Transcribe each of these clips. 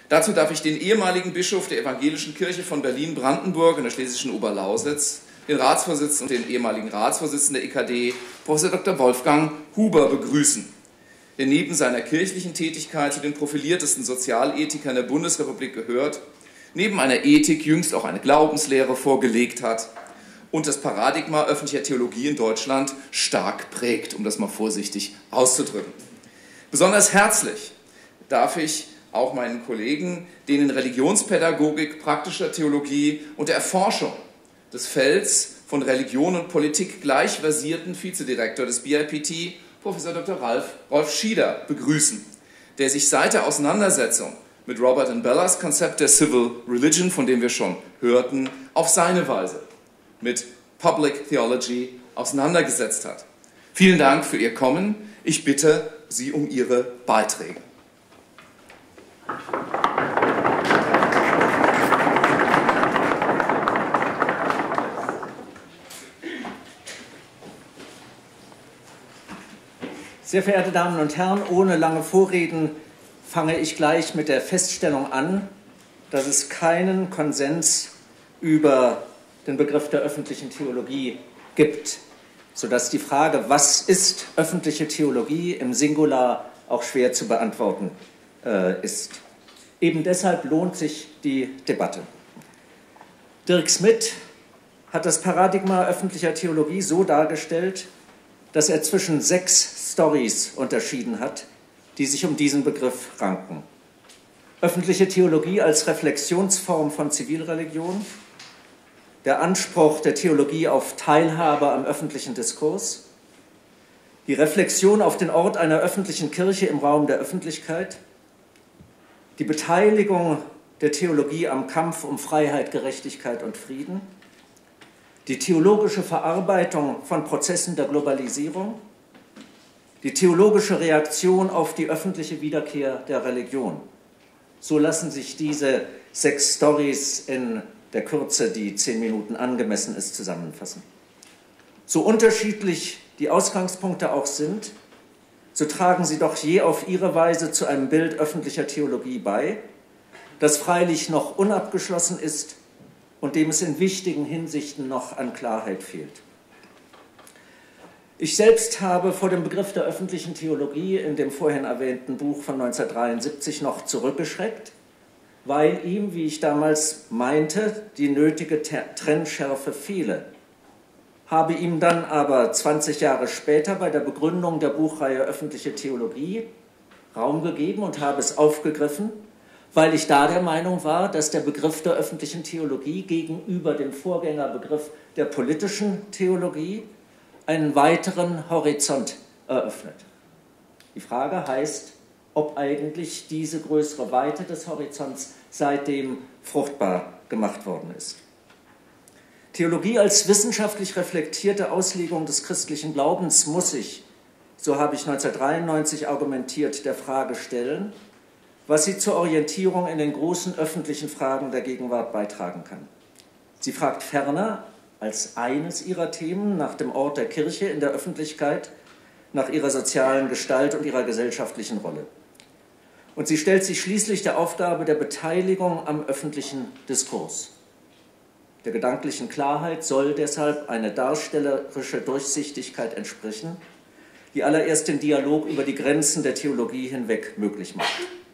Dazu darf ich den ehemaligen Bischof der Evangelischen Kirche von Berlin-Brandenburg in der schlesischen Oberlausitz, den Ratsvorsitzenden und den ehemaligen Ratsvorsitzenden der EKD, Prof. Dr. Wolfgang Huber, begrüßen, der neben seiner kirchlichen Tätigkeit zu den profiliertesten Sozialethikern der Bundesrepublik gehört, neben einer Ethik jüngst auch eine Glaubenslehre vorgelegt hat und das Paradigma öffentlicher Theologie in Deutschland stark prägt, um das mal vorsichtig auszudrücken. Besonders herzlich darf ich auch meinen Kollegen, den in Religionspädagogik, praktischer Theologie und der Erforschung des Felds von Religion und Politik gleich versierten Vizedirektor des BIPT, Prof. Dr. Rolf Schieder, begrüßen, der sich seit der Auseinandersetzung mit Robert and Bellas Konzept der Civil Religion, von dem wir schon hörten, auf seine Weise mit Public Theology auseinandergesetzt hat. Vielen Dank für Ihr Kommen. Ich bitte Sie um Ihre Beiträge. Sehr verehrte Damen und Herren, ohne lange Vorreden fange ich gleich mit der Feststellung an, dass es keinen Konsens über den Begriff der öffentlichen Theologie gibt, sodass die Frage, was ist öffentliche Theologie, im Singular auch schwer zu beantworten ist. Eben deshalb lohnt sich die Debatte. Dirk Smith hat das Paradigma öffentlicher Theologie so dargestellt, dass er zwischen 6 Stories unterschieden hat, die sich um diesen Begriff ranken. Öffentliche Theologie als Reflexionsform von Zivilreligion, der Anspruch der Theologie auf Teilhabe am öffentlichen Diskurs, die Reflexion auf den Ort einer öffentlichen Kirche im Raum der Öffentlichkeit, die Beteiligung der Theologie am Kampf um Freiheit, Gerechtigkeit und Frieden, die theologische Verarbeitung von Prozessen der Globalisierung, die theologische Reaktion auf die öffentliche Wiederkehr der Religion. So lassen sich diese 6 Stories in der Kürze, die 10 Minuten angemessen ist, zusammenfassen. So unterschiedlich die Ausgangspunkte auch sind, so tragen sie doch je auf ihre Weise zu einem Bild öffentlicher Theologie bei, das freilich noch unabgeschlossen ist und dem es in wichtigen Hinsichten noch an Klarheit fehlt. Ich selbst habe vor dem Begriff der öffentlichen Theologie in dem vorhin erwähnten Buch von 1973 noch zurückgeschreckt, weil ihm, wie ich damals meinte, die nötige Trennschärfe fehle. Habe ihm dann aber 20 Jahre später bei der Begründung der Buchreihe Öffentliche Theologie Raum gegeben und habe es aufgegriffen, weil ich da der Meinung war, dass der Begriff der öffentlichen Theologie gegenüber dem Vorgängerbegriff der politischen Theologie einen weiteren Horizont eröffnet. Die Frage heißt, ob eigentlich diese größere Weite des Horizonts seitdem fruchtbar gemacht worden ist. Theologie als wissenschaftlich reflektierte Auslegung des christlichen Glaubens muss sich, so habe ich 1993 argumentiert, der Frage stellen, was sie zur Orientierung in den großen öffentlichen Fragen der Gegenwart beitragen kann. Sie fragt ferner, als eines ihrer Themen, nach dem Ort der Kirche in der Öffentlichkeit, nach ihrer sozialen Gestalt und ihrer gesellschaftlichen Rolle. Und sie stellt sich schließlich der Aufgabe der Beteiligung am öffentlichen Diskurs. Der gedanklichen Klarheit soll deshalb eine darstellerische Durchsichtigkeit entsprechen, die allererst den Dialog über die Grenzen der Theologie hinweg möglich macht.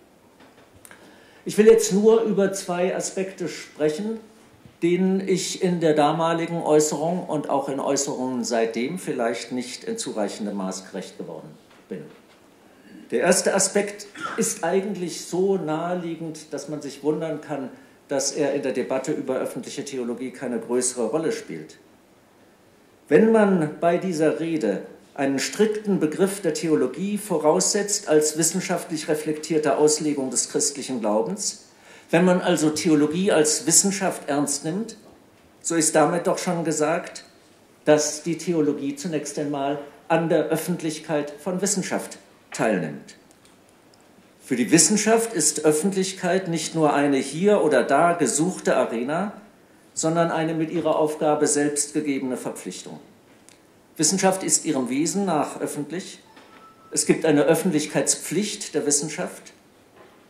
Ich will jetzt nur über 2 Aspekte sprechen, denen ich in der damaligen Äußerung und auch in Äußerungen seitdem vielleicht nicht in zureichendem Maß gerecht geworden bin. Der erste Aspekt ist eigentlich so naheliegend, dass man sich wundern kann, dass er in der Debatte über öffentliche Theologie keine größere Rolle spielt. Wenn man bei dieser Rede einen strikten Begriff der Theologie voraussetzt als wissenschaftlich reflektierte Auslegung des christlichen Glaubens, wenn man also Theologie als Wissenschaft ernst nimmt, so ist damit doch schon gesagt, dass die Theologie zunächst einmal an der Öffentlichkeit von Wissenschaft teilnimmt. Für die Wissenschaft ist Öffentlichkeit nicht nur eine hier oder da gesuchte Arena, sondern eine mit ihrer Aufgabe selbst gegebene Verpflichtung. Wissenschaft ist ihrem Wesen nach öffentlich. Es gibt eine Öffentlichkeitspflicht der Wissenschaft.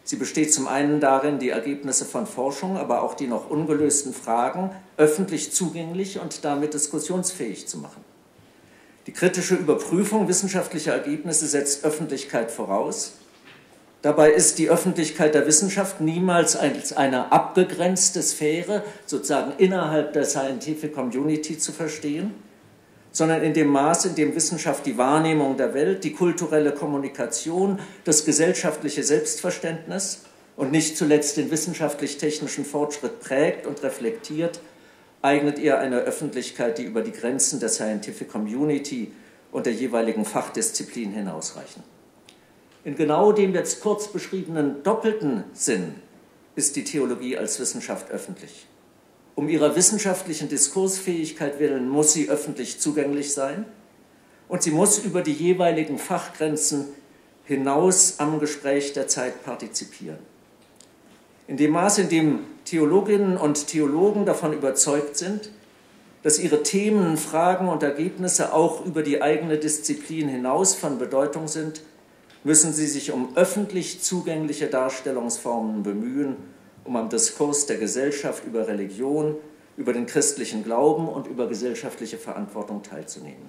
Sie besteht zum einen darin, die Ergebnisse von Forschung, aber auch die noch ungelösten Fragen öffentlich zugänglich und damit diskussionsfähig zu machen. Die kritische Überprüfung wissenschaftlicher Ergebnisse setzt Öffentlichkeit voraus. Dabei ist die Öffentlichkeit der Wissenschaft niemals als eine abgegrenzte Sphäre, sozusagen innerhalb der Scientific Community zu verstehen, sondern in dem Maß, in dem Wissenschaft die Wahrnehmung der Welt, die kulturelle Kommunikation, das gesellschaftliche Selbstverständnis und nicht zuletzt den wissenschaftlich-technischen Fortschritt prägt und reflektiert, eignet ihr eine Öffentlichkeit, die über die Grenzen der Scientific Community und der jeweiligen Fachdisziplin hinausreichen. In genau dem jetzt kurz beschriebenen doppelten Sinn ist die Theologie als Wissenschaft öffentlich. Um ihrer wissenschaftlichen Diskursfähigkeit willen muss sie öffentlich zugänglich sein und sie muss über die jeweiligen Fachgrenzen hinaus am Gespräch der Zeit partizipieren. In dem Maß, in dem Theologinnen und Theologen davon überzeugt sind, dass ihre Themen, Fragen und Ergebnisse auch über die eigene Disziplin hinaus von Bedeutung sind, müssen sie sich um öffentlich zugängliche Darstellungsformen bemühen, um am Diskurs der Gesellschaft über Religion, über den christlichen Glauben und über gesellschaftliche Verantwortung teilzunehmen.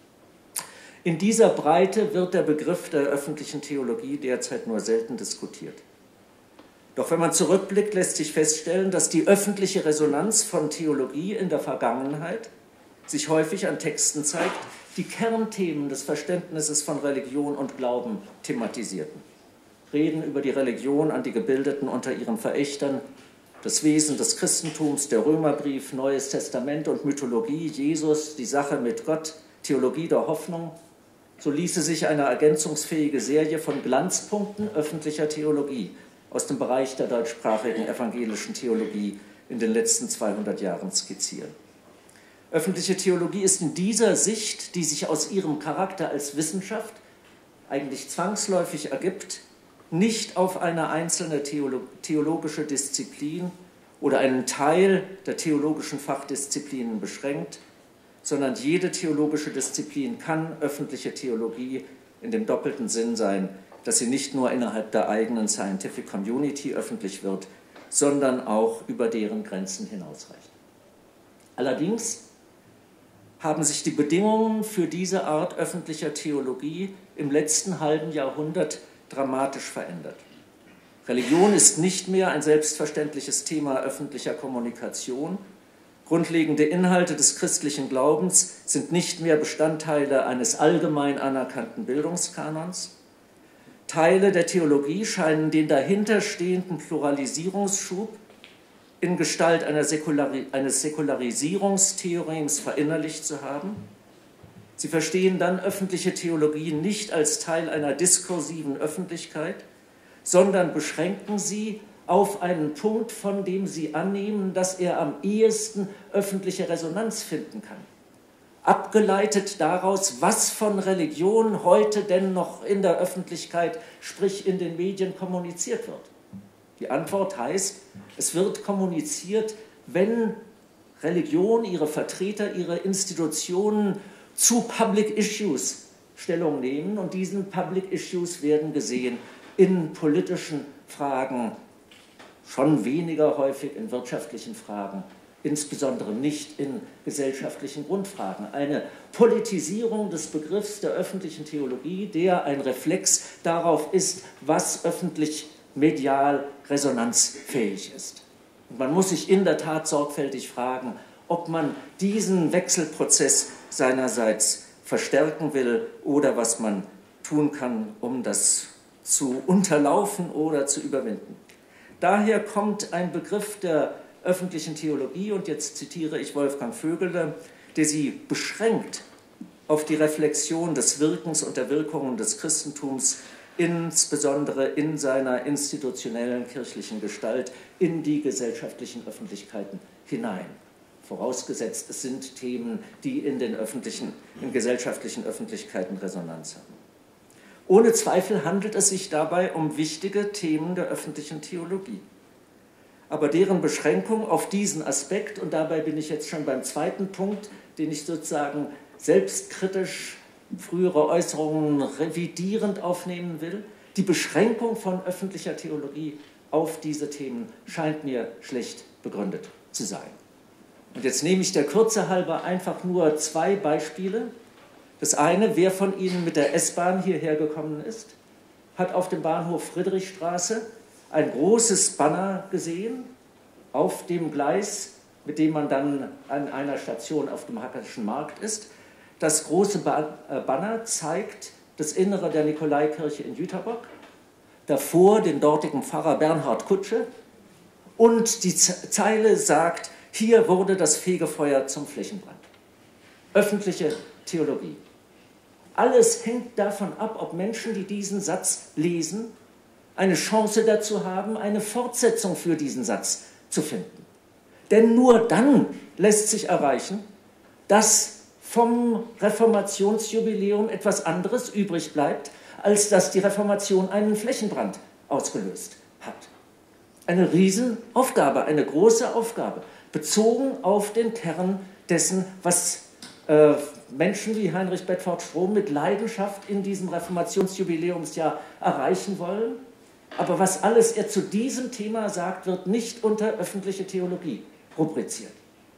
In dieser Breite wird der Begriff der öffentlichen Theologie derzeit nur selten diskutiert. Doch wenn man zurückblickt, lässt sich feststellen, dass die öffentliche Resonanz von Theologie in der Vergangenheit sich häufig an Texten zeigt, die Kernthemen des Verständnisses von Religion und Glauben thematisierten. Reden über die Religion an die Gebildeten unter ihren Verächtern, das Wesen des Christentums, der Römerbrief, Neues Testament und Mythologie, Jesus, die Sache mit Gott, Theologie der Hoffnung. So ließe sich eine ergänzungsfähige Serie von Glanzpunkten öffentlicher Theologie aus dem Bereich der deutschsprachigen evangelischen Theologie in den letzten 200 Jahren skizzieren. Öffentliche Theologie ist in dieser Sicht, die sich aus ihrem Charakter als Wissenschaft eigentlich zwangsläufig ergibt, nicht auf eine einzelne theologische Disziplin oder einen Teil der theologischen Fachdisziplinen beschränkt, sondern jede theologische Disziplin kann öffentliche Theologie in dem doppelten Sinn sein, dass sie nicht nur innerhalb der eigenen Scientific Community öffentlich wird, sondern auch über deren Grenzen hinausreicht. Allerdings haben sich die Bedingungen für diese Art öffentlicher Theologie im letzten halben Jahrhundert dramatisch verändert. Religion ist nicht mehr ein selbstverständliches Thema öffentlicher Kommunikation. Grundlegende Inhalte des christlichen Glaubens sind nicht mehr Bestandteile eines allgemein anerkannten Bildungskanons. Teile der Theologie scheinen den dahinterstehenden Pluralisierungsschub in Gestalt eines Säkularisierungstheorems verinnerlicht zu haben. Sie verstehen dann öffentliche Theologie nicht als Teil einer diskursiven Öffentlichkeit, sondern beschränken sie auf einen Punkt, von dem sie annehmen, dass er am ehesten öffentliche Resonanz finden kann. Abgeleitet daraus, was von Religion heute denn noch in der Öffentlichkeit, sprich in den Medien, kommuniziert wird. Die Antwort heißt, es wird kommuniziert, wenn Religion, ihre Vertreter, ihre Institutionen zu Public Issues Stellung nehmen. Und diesen Public Issues werden gesehen in politischen Fragen, schon weniger häufig in wirtschaftlichen Fragen, insbesondere nicht in gesellschaftlichen Grundfragen. Eine Politisierung des Begriffs der öffentlichen Theologie, der ein Reflex darauf ist, was öffentlich medial resonanzfähig ist. Und man muss sich in der Tat sorgfältig fragen, ob man diesen Wechselprozess seinerseits verstärken will oder was man tun kann, um das zu unterlaufen oder zu überwinden. Daher kommt ein Begriff der öffentlichen Theologie, und jetzt zitiere ich Wolfgang Vögele, der sie beschränkt auf die Reflexion des Wirkens und der Wirkungen des Christentums, insbesondere in seiner institutionellen kirchlichen Gestalt, in die gesellschaftlichen Öffentlichkeiten hinein. Vorausgesetzt, es sind Themen, die in gesellschaftlichen Öffentlichkeiten Resonanz haben. Ohne Zweifel handelt es sich dabei um wichtige Themen der öffentlichen Theologie. Aber deren Beschränkung auf diesen Aspekt, und dabei bin ich jetzt schon beim zweiten Punkt, den ich sozusagen selbstkritisch frühere Äußerungen revidierend aufnehmen will, Die Beschränkung von öffentlicher Theologie auf diese Themen scheint mir schlecht begründet zu sein. Und jetzt nehme ich der Kürze halber einfach nur zwei Beispiele. Das eine, wer von Ihnen mit der S-Bahn hierher gekommen ist, hat auf dem Bahnhof Friedrichstraße ein großes Banner gesehen auf dem Gleis, mit dem man dann an einer Station auf dem Hackerschen Markt ist. Das große Banner zeigt das Innere der Nikolaikirche in Jüterbock, davor den dortigen Pfarrer Bernhard Kutsche und die Zeile sagt, hier wurde das Fegefeuer zum Flächenbrand. Öffentliche Theologie. Alles hängt davon ab, ob Menschen, die diesen Satz lesen, eine Chance dazu haben, eine Fortsetzung für diesen Satz zu finden. Denn nur dann lässt sich erreichen, dass vom Reformationsjubiläum etwas anderes übrig bleibt, als dass die Reformation einen Flächenbrand ausgelöst hat. Eine Riesenaufgabe, eine große Aufgabe, bezogen auf den Kern dessen, was Menschen wie Heinrich Bedford Strom mit Leidenschaft in diesem Reformationsjubiläumsjahr erreichen wollen. Aber was alles er zu diesem Thema sagt, wird nicht unter öffentliche Theologie rubriziert.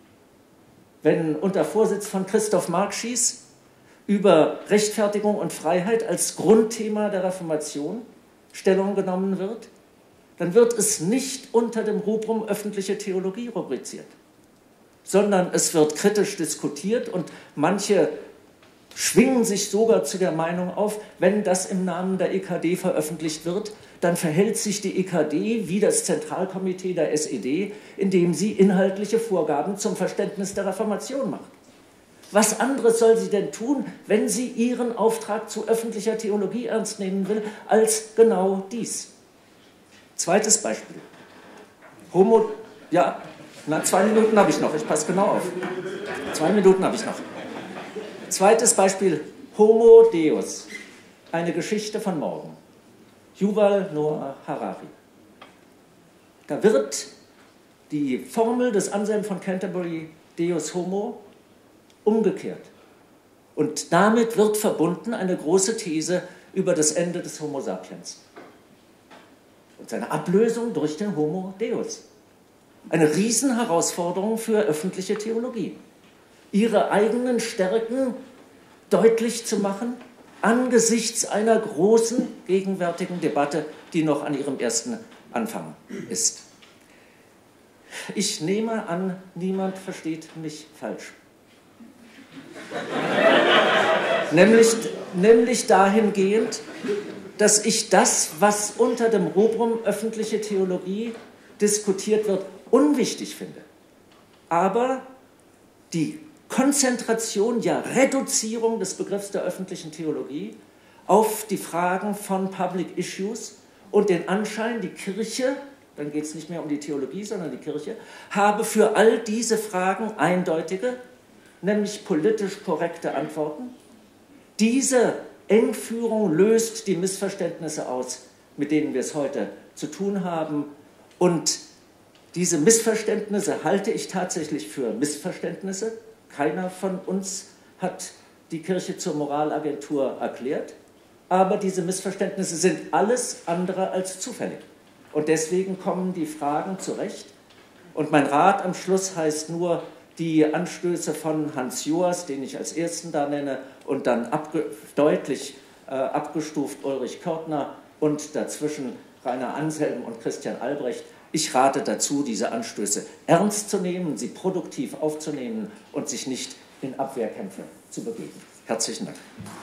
Wenn unter Vorsitz von Christoph Markschies über Rechtfertigung und Freiheit als Grundthema der Reformation Stellung genommen wird, dann wird es nicht unter dem Rubrum öffentliche Theologie rubriziert, sondern es wird kritisch diskutiert und manche schwingen sich sogar zu der Meinung auf, wenn das im Namen der EKD veröffentlicht wird, dann verhält sich die EKD wie das Zentralkomitee der SED, indem sie inhaltliche Vorgaben zum Verständnis der Reformation macht. Was anderes soll sie denn tun, wenn sie ihren Auftrag zu öffentlicher Theologie ernst nehmen will, als genau dies? Zweites Beispiel. Ja, 2 Minuten habe ich noch, ich passe genau auf. 2 Minuten habe ich noch. Zweites Beispiel, Homo Deus, eine Geschichte von morgen. Yuval Noah Harari. Da wird die Formel des Anselm von Canterbury, Deus Homo, umgekehrt. Und damit wird verbunden eine große These über das Ende des Homo sapiens und seine Ablösung durch den Homo Deus. Eine Riesenherausforderung für öffentliche Theologie. Ihre eigenen Stärken deutlich zu machen, angesichts einer großen gegenwärtigen Debatte, die noch an ihrem ersten Anfang ist. Ich nehme an, niemand versteht mich falsch. Nämlich dahingehend, dass ich das, was unter dem Rubrum öffentliche Theologie diskutiert wird, unwichtig finde. Aber die Konzentration, ja Reduzierung des Begriffs der öffentlichen Theologie auf die Fragen von Public Issues und den Anschein, die Kirche, dann geht es nicht mehr um die Theologie, sondern die Kirche, habe für all diese Fragen eindeutige, nämlich politisch korrekte Antworten. Diese Engführung löst die Missverständnisse aus, mit denen wir es heute zu tun haben. Und diese Missverständnisse halte ich tatsächlich für Missverständnisse. Keiner von uns hat die Kirche zur Moralagentur erklärt. Aber diese Missverständnisse sind alles andere als zufällig. Und deswegen kommen die Fragen zurecht. Und mein Rat am Schluss heißt nur, die Anstöße von Hans Joas, den ich als ersten da nenne, und dann deutlich abgestuft Ulrich Körtner und dazwischen Rainer Anselm und Christian Albrecht. Ich rate dazu, diese Anstöße ernst zu nehmen, sie produktiv aufzunehmen und sich nicht in Abwehrkämpfe zu begeben. Herzlichen Dank.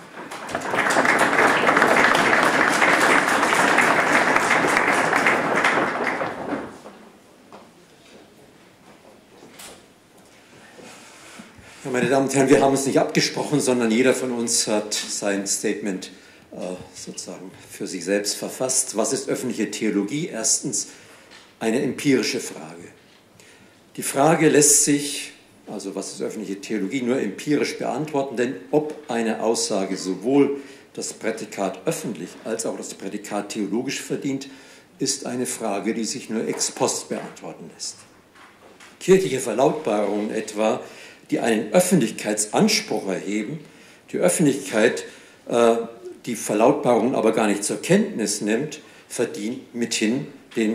Ja, meine Damen und Herren, wir haben uns nicht abgesprochen, sondern jeder von uns hat sein Statement sozusagen für sich selbst verfasst. Was ist öffentliche Theologie? Erstens eine empirische Frage. Die Frage lässt sich, also was ist öffentliche Theologie, nur empirisch beantworten, denn ob eine Aussage sowohl das Prädikat öffentlich als auch das Prädikat theologisch verdient, ist eine Frage, die sich nur ex post beantworten lässt. Kirchliche Verlautbarungen etwa, die einen Öffentlichkeitsanspruch erheben, die Öffentlichkeit die Verlautbarung aber gar nicht zur Kenntnis nimmt, verdient mithin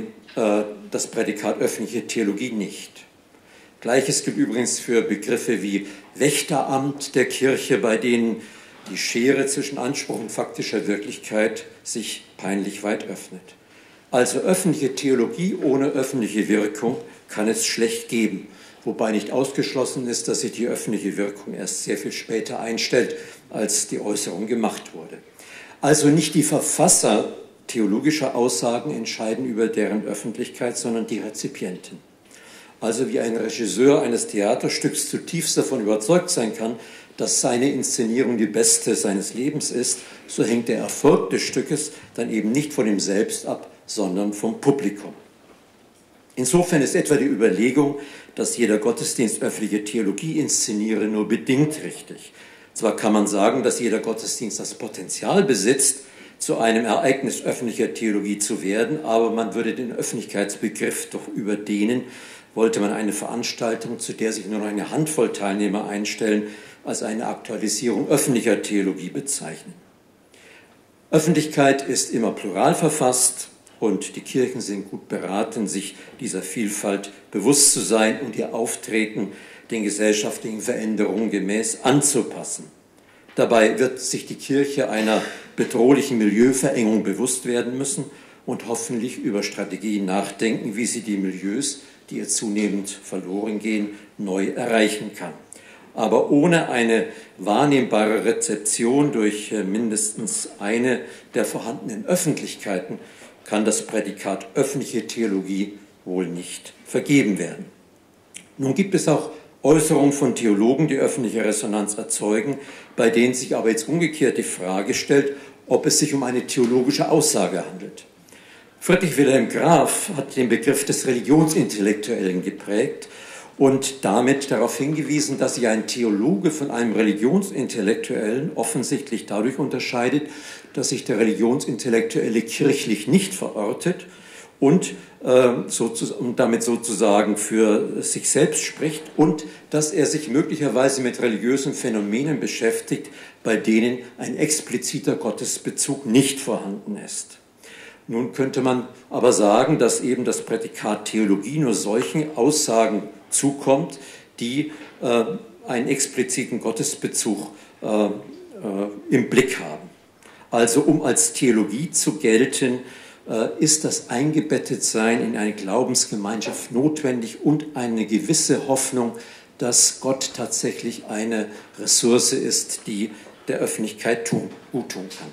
das Prädikat öffentliche Theologie nicht. Gleiches gilt übrigens für Begriffe wie Wächteramt der Kirche, bei denen die Schere zwischen Anspruch und faktischer Wirklichkeit sich peinlich weit öffnet. Also öffentliche Theologie ohne öffentliche Wirkung kann es schlecht geben, wobei nicht ausgeschlossen ist, dass sich die öffentliche Wirkung erst sehr viel später einstellt, als die Äußerung gemacht wurde. Also nicht die Verfasser theologischer Aussagen entscheiden über deren Öffentlichkeit, sondern die Rezipienten. Also wie ein Regisseur eines Theaterstücks zutiefst davon überzeugt sein kann, dass seine Inszenierung die beste seines Lebens ist, so hängt der Erfolg des Stückes dann eben nicht von ihm selbst ab, sondern vom Publikum. Insofern ist etwa die Überlegung, dass jeder Gottesdienst öffentliche Theologie inszeniere, nur bedingt richtig. Zwar kann man sagen, dass jeder Gottesdienst das Potenzial besitzt, zu einem Ereignis öffentlicher Theologie zu werden, aber man würde den Öffentlichkeitsbegriff doch überdehnen, wollte man eine Veranstaltung, zu der sich nur noch eine Handvoll Teilnehmer einstellen, als eine Aktualisierung öffentlicher Theologie bezeichnen. Öffentlichkeit ist immer plural verfasst und die Kirchen sind gut beraten, sich dieser Vielfalt bewusst zu sein und ihr Auftreten den gesellschaftlichen Veränderungen gemäß anzupassen. Dabei wird sich die Kirche einer bedrohlichen Milieuverengung bewusst werden müssen und hoffentlich über Strategien nachdenken, wie sie die Milieus, die ihr zunehmend verloren gehen, neu erreichen kann. Aber ohne eine wahrnehmbare Rezeption durch mindestens eine der vorhandenen Öffentlichkeiten kann das Prädikat öffentliche Theologie wohl nicht vergeben werden. Nun gibt es auch Äußerungen von Theologen, die öffentliche Resonanz erzeugen, bei denen sich aber jetzt umgekehrt die Frage stellt, ob es sich um eine theologische Aussage handelt. Friedrich Wilhelm Graf hat den Begriff des Religionsintellektuellen geprägt und damit darauf hingewiesen, dass sich ein Theologe von einem Religionsintellektuellen offensichtlich dadurch unterscheidet, dass sich der Religionsintellektuelle kirchlich nicht verortet und damit sozusagen für sich selbst spricht und dass er sich möglicherweise mit religiösen Phänomenen beschäftigt, bei denen ein expliziter Gottesbezug nicht vorhanden ist. Nun könnte man aber sagen, dass eben das Prädikat Theologie nur solchen Aussagen zukommt, die einen expliziten Gottesbezug im Blick haben. Also um als Theologie zu gelten, ist das Eingebettetsein in eine Glaubensgemeinschaft notwendig und eine gewisse Hoffnung, dass Gott tatsächlich eine Ressource ist, die der Öffentlichkeit gut tun kann.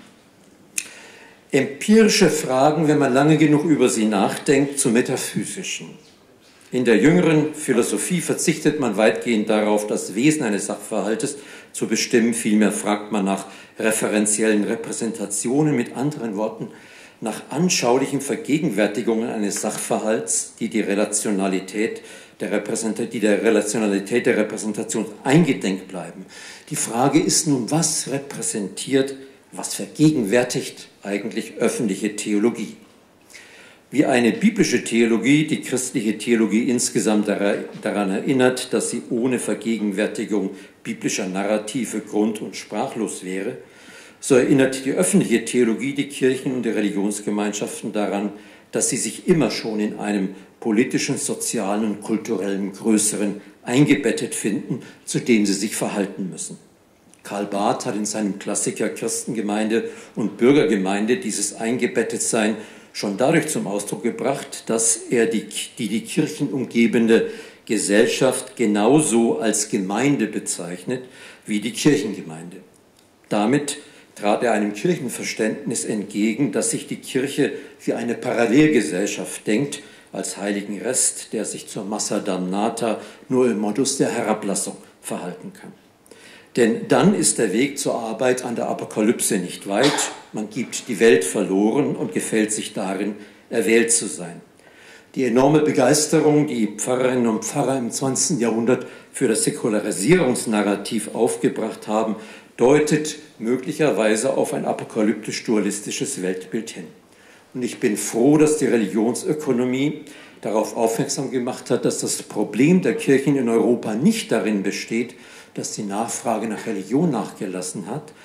Empirische Fragen, wenn man lange genug über sie nachdenkt, zu metaphysischen. In der jüngeren Philosophie verzichtet man weitgehend darauf, das Wesen eines Sachverhaltes zu bestimmen. Vielmehr fragt man nach referenziellen Repräsentationen, mit anderen Worten, nach anschaulichen Vergegenwärtigungen eines Sachverhalts, die der Relationalität der Repräsentation eingedenk bleiben. Die Frage ist nun, was repräsentiert, was vergegenwärtigt eigentlich öffentliche Theologie? Wie eine biblische Theologie die christliche Theologie insgesamt daran erinnert, dass sie ohne Vergegenwärtigung biblischer Narrative grund- und sprachlos wäre, so erinnert die öffentliche Theologie die Kirchen und die Religionsgemeinschaften daran, dass sie sich immer schon in einem politischen, sozialen und kulturellen Größeren eingebettet finden, zu dem sie sich verhalten müssen. Karl Barth hat in seinem Klassiker Christengemeinde und Bürgergemeinde dieses Eingebettetsein schon dadurch zum Ausdruck gebracht, dass er die Kirchen umgebende Gesellschaft genauso als Gemeinde bezeichnet wie die Kirchengemeinde. Damit trat er einem Kirchenverständnis entgegen, dass sich die Kirche wie eine Parallelgesellschaft denkt, als heiligen Rest, der sich zur Massa damnata nur im Modus der Herablassung verhalten kann. Denn dann ist der Weg zur Arbeit an der Apokalypse nicht weit, man gibt die Welt verloren und gefällt sich darin, erwählt zu sein. Die enorme Begeisterung, die Pfarrerinnen und Pfarrer im 20. Jahrhundert für das Säkularisierungsnarrativ aufgebracht haben, deutet möglicherweise auf ein apokalyptisch-dualistisches Weltbild hin. Und ich bin froh, dass die Religionsökonomie darauf aufmerksam gemacht hat, dass das Problem der Kirchen in Europa nicht darin besteht, dass die Nachfrage nach Religion nachgelassen hat,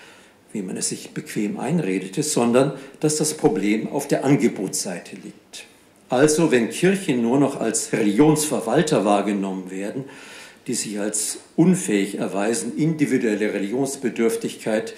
wie man es sich bequem einredete, sondern dass das Problem auf der Angebotsseite liegt. Also wenn Kirchen nur noch als Religionsverwalter wahrgenommen werden, die sich als unfähig erweisen, individuelle Religionsbedürftigkeit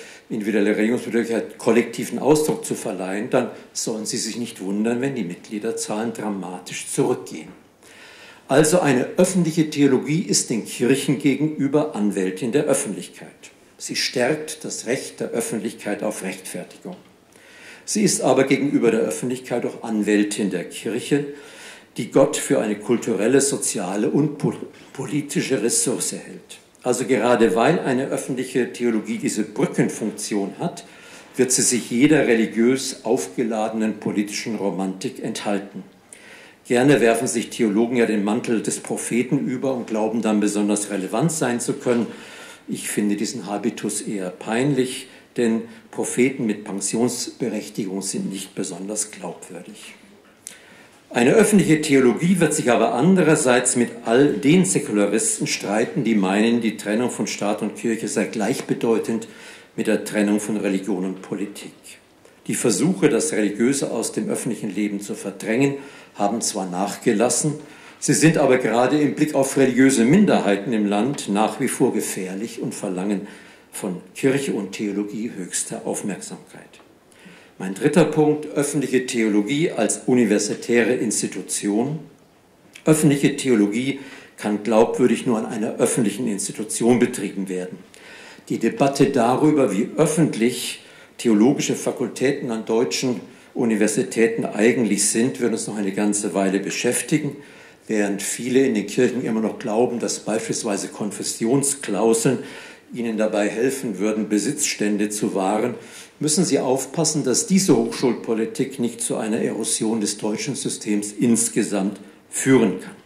kollektiven Ausdruck zu verleihen, dann sollen sie sich nicht wundern, wenn die Mitgliederzahlen dramatisch zurückgehen. Also eine öffentliche Theologie ist den Kirchen gegenüber Anwältin der Öffentlichkeit. Sie stärkt das Recht der Öffentlichkeit auf Rechtfertigung. Sie ist aber gegenüber der Öffentlichkeit auch Anwältin der Kirche, die Gott für eine kulturelle, soziale und politische Ressource hält. Also gerade weil eine öffentliche Theologie diese Brückenfunktion hat, wird sie sich jeder religiös aufgeladenen politischen Romantik enthalten. Gerne werfen sich Theologen ja den Mantel des Propheten über und glauben dann besonders relevant sein zu können. Ich finde diesen Habitus eher peinlich, denn Propheten mit Pensionsberechtigung sind nicht besonders glaubwürdig. Eine öffentliche Theologie wird sich aber andererseits mit all den Säkularisten streiten, die meinen, die Trennung von Staat und Kirche sei gleichbedeutend mit der Trennung von Religion und Politik. Die Versuche, das Religiöse aus dem öffentlichen Leben zu verdrängen, haben zwar nachgelassen, sie sind aber gerade im Blick auf religiöse Minderheiten im Land nach wie vor gefährlich und verlangen von Kirche und Theologie höchste Aufmerksamkeit. Mein dritter Punkt, öffentliche Theologie als universitäre Institution. Öffentliche Theologie kann glaubwürdig nur an einer öffentlichen Institution betrieben werden. Die Debatte darüber, wie öffentlich theologische Fakultäten an deutschen Universitäten eigentlich sind, wird uns noch eine ganze Weile beschäftigen, während viele in den Kirchen immer noch glauben, dass beispielsweise Konfessionsklauseln ihnen dabei helfen würden, Besitzstände zu wahren, müssen sie aufpassen, dass diese Hochschulpolitik nicht zu einer Erosion des deutschen Systems insgesamt führen kann.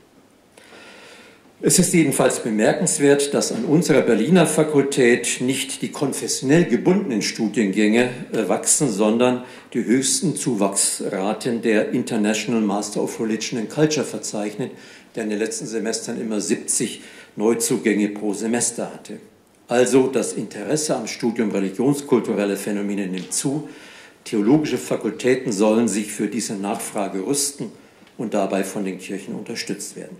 Es ist jedenfalls bemerkenswert, dass an unserer Berliner Fakultät nicht die konfessionell gebundenen Studiengänge wachsen, sondern die höchsten Zuwachsraten der International Master of Religion and Culture verzeichnet, der in den letzten Semestern immer 70 Neuzugänge pro Semester hatte. Also das Interesse am Studium religionskultureller Phänomene nimmt zu. Theologische Fakultäten sollen sich für diese Nachfrage rüsten und dabei von den Kirchen unterstützt werden.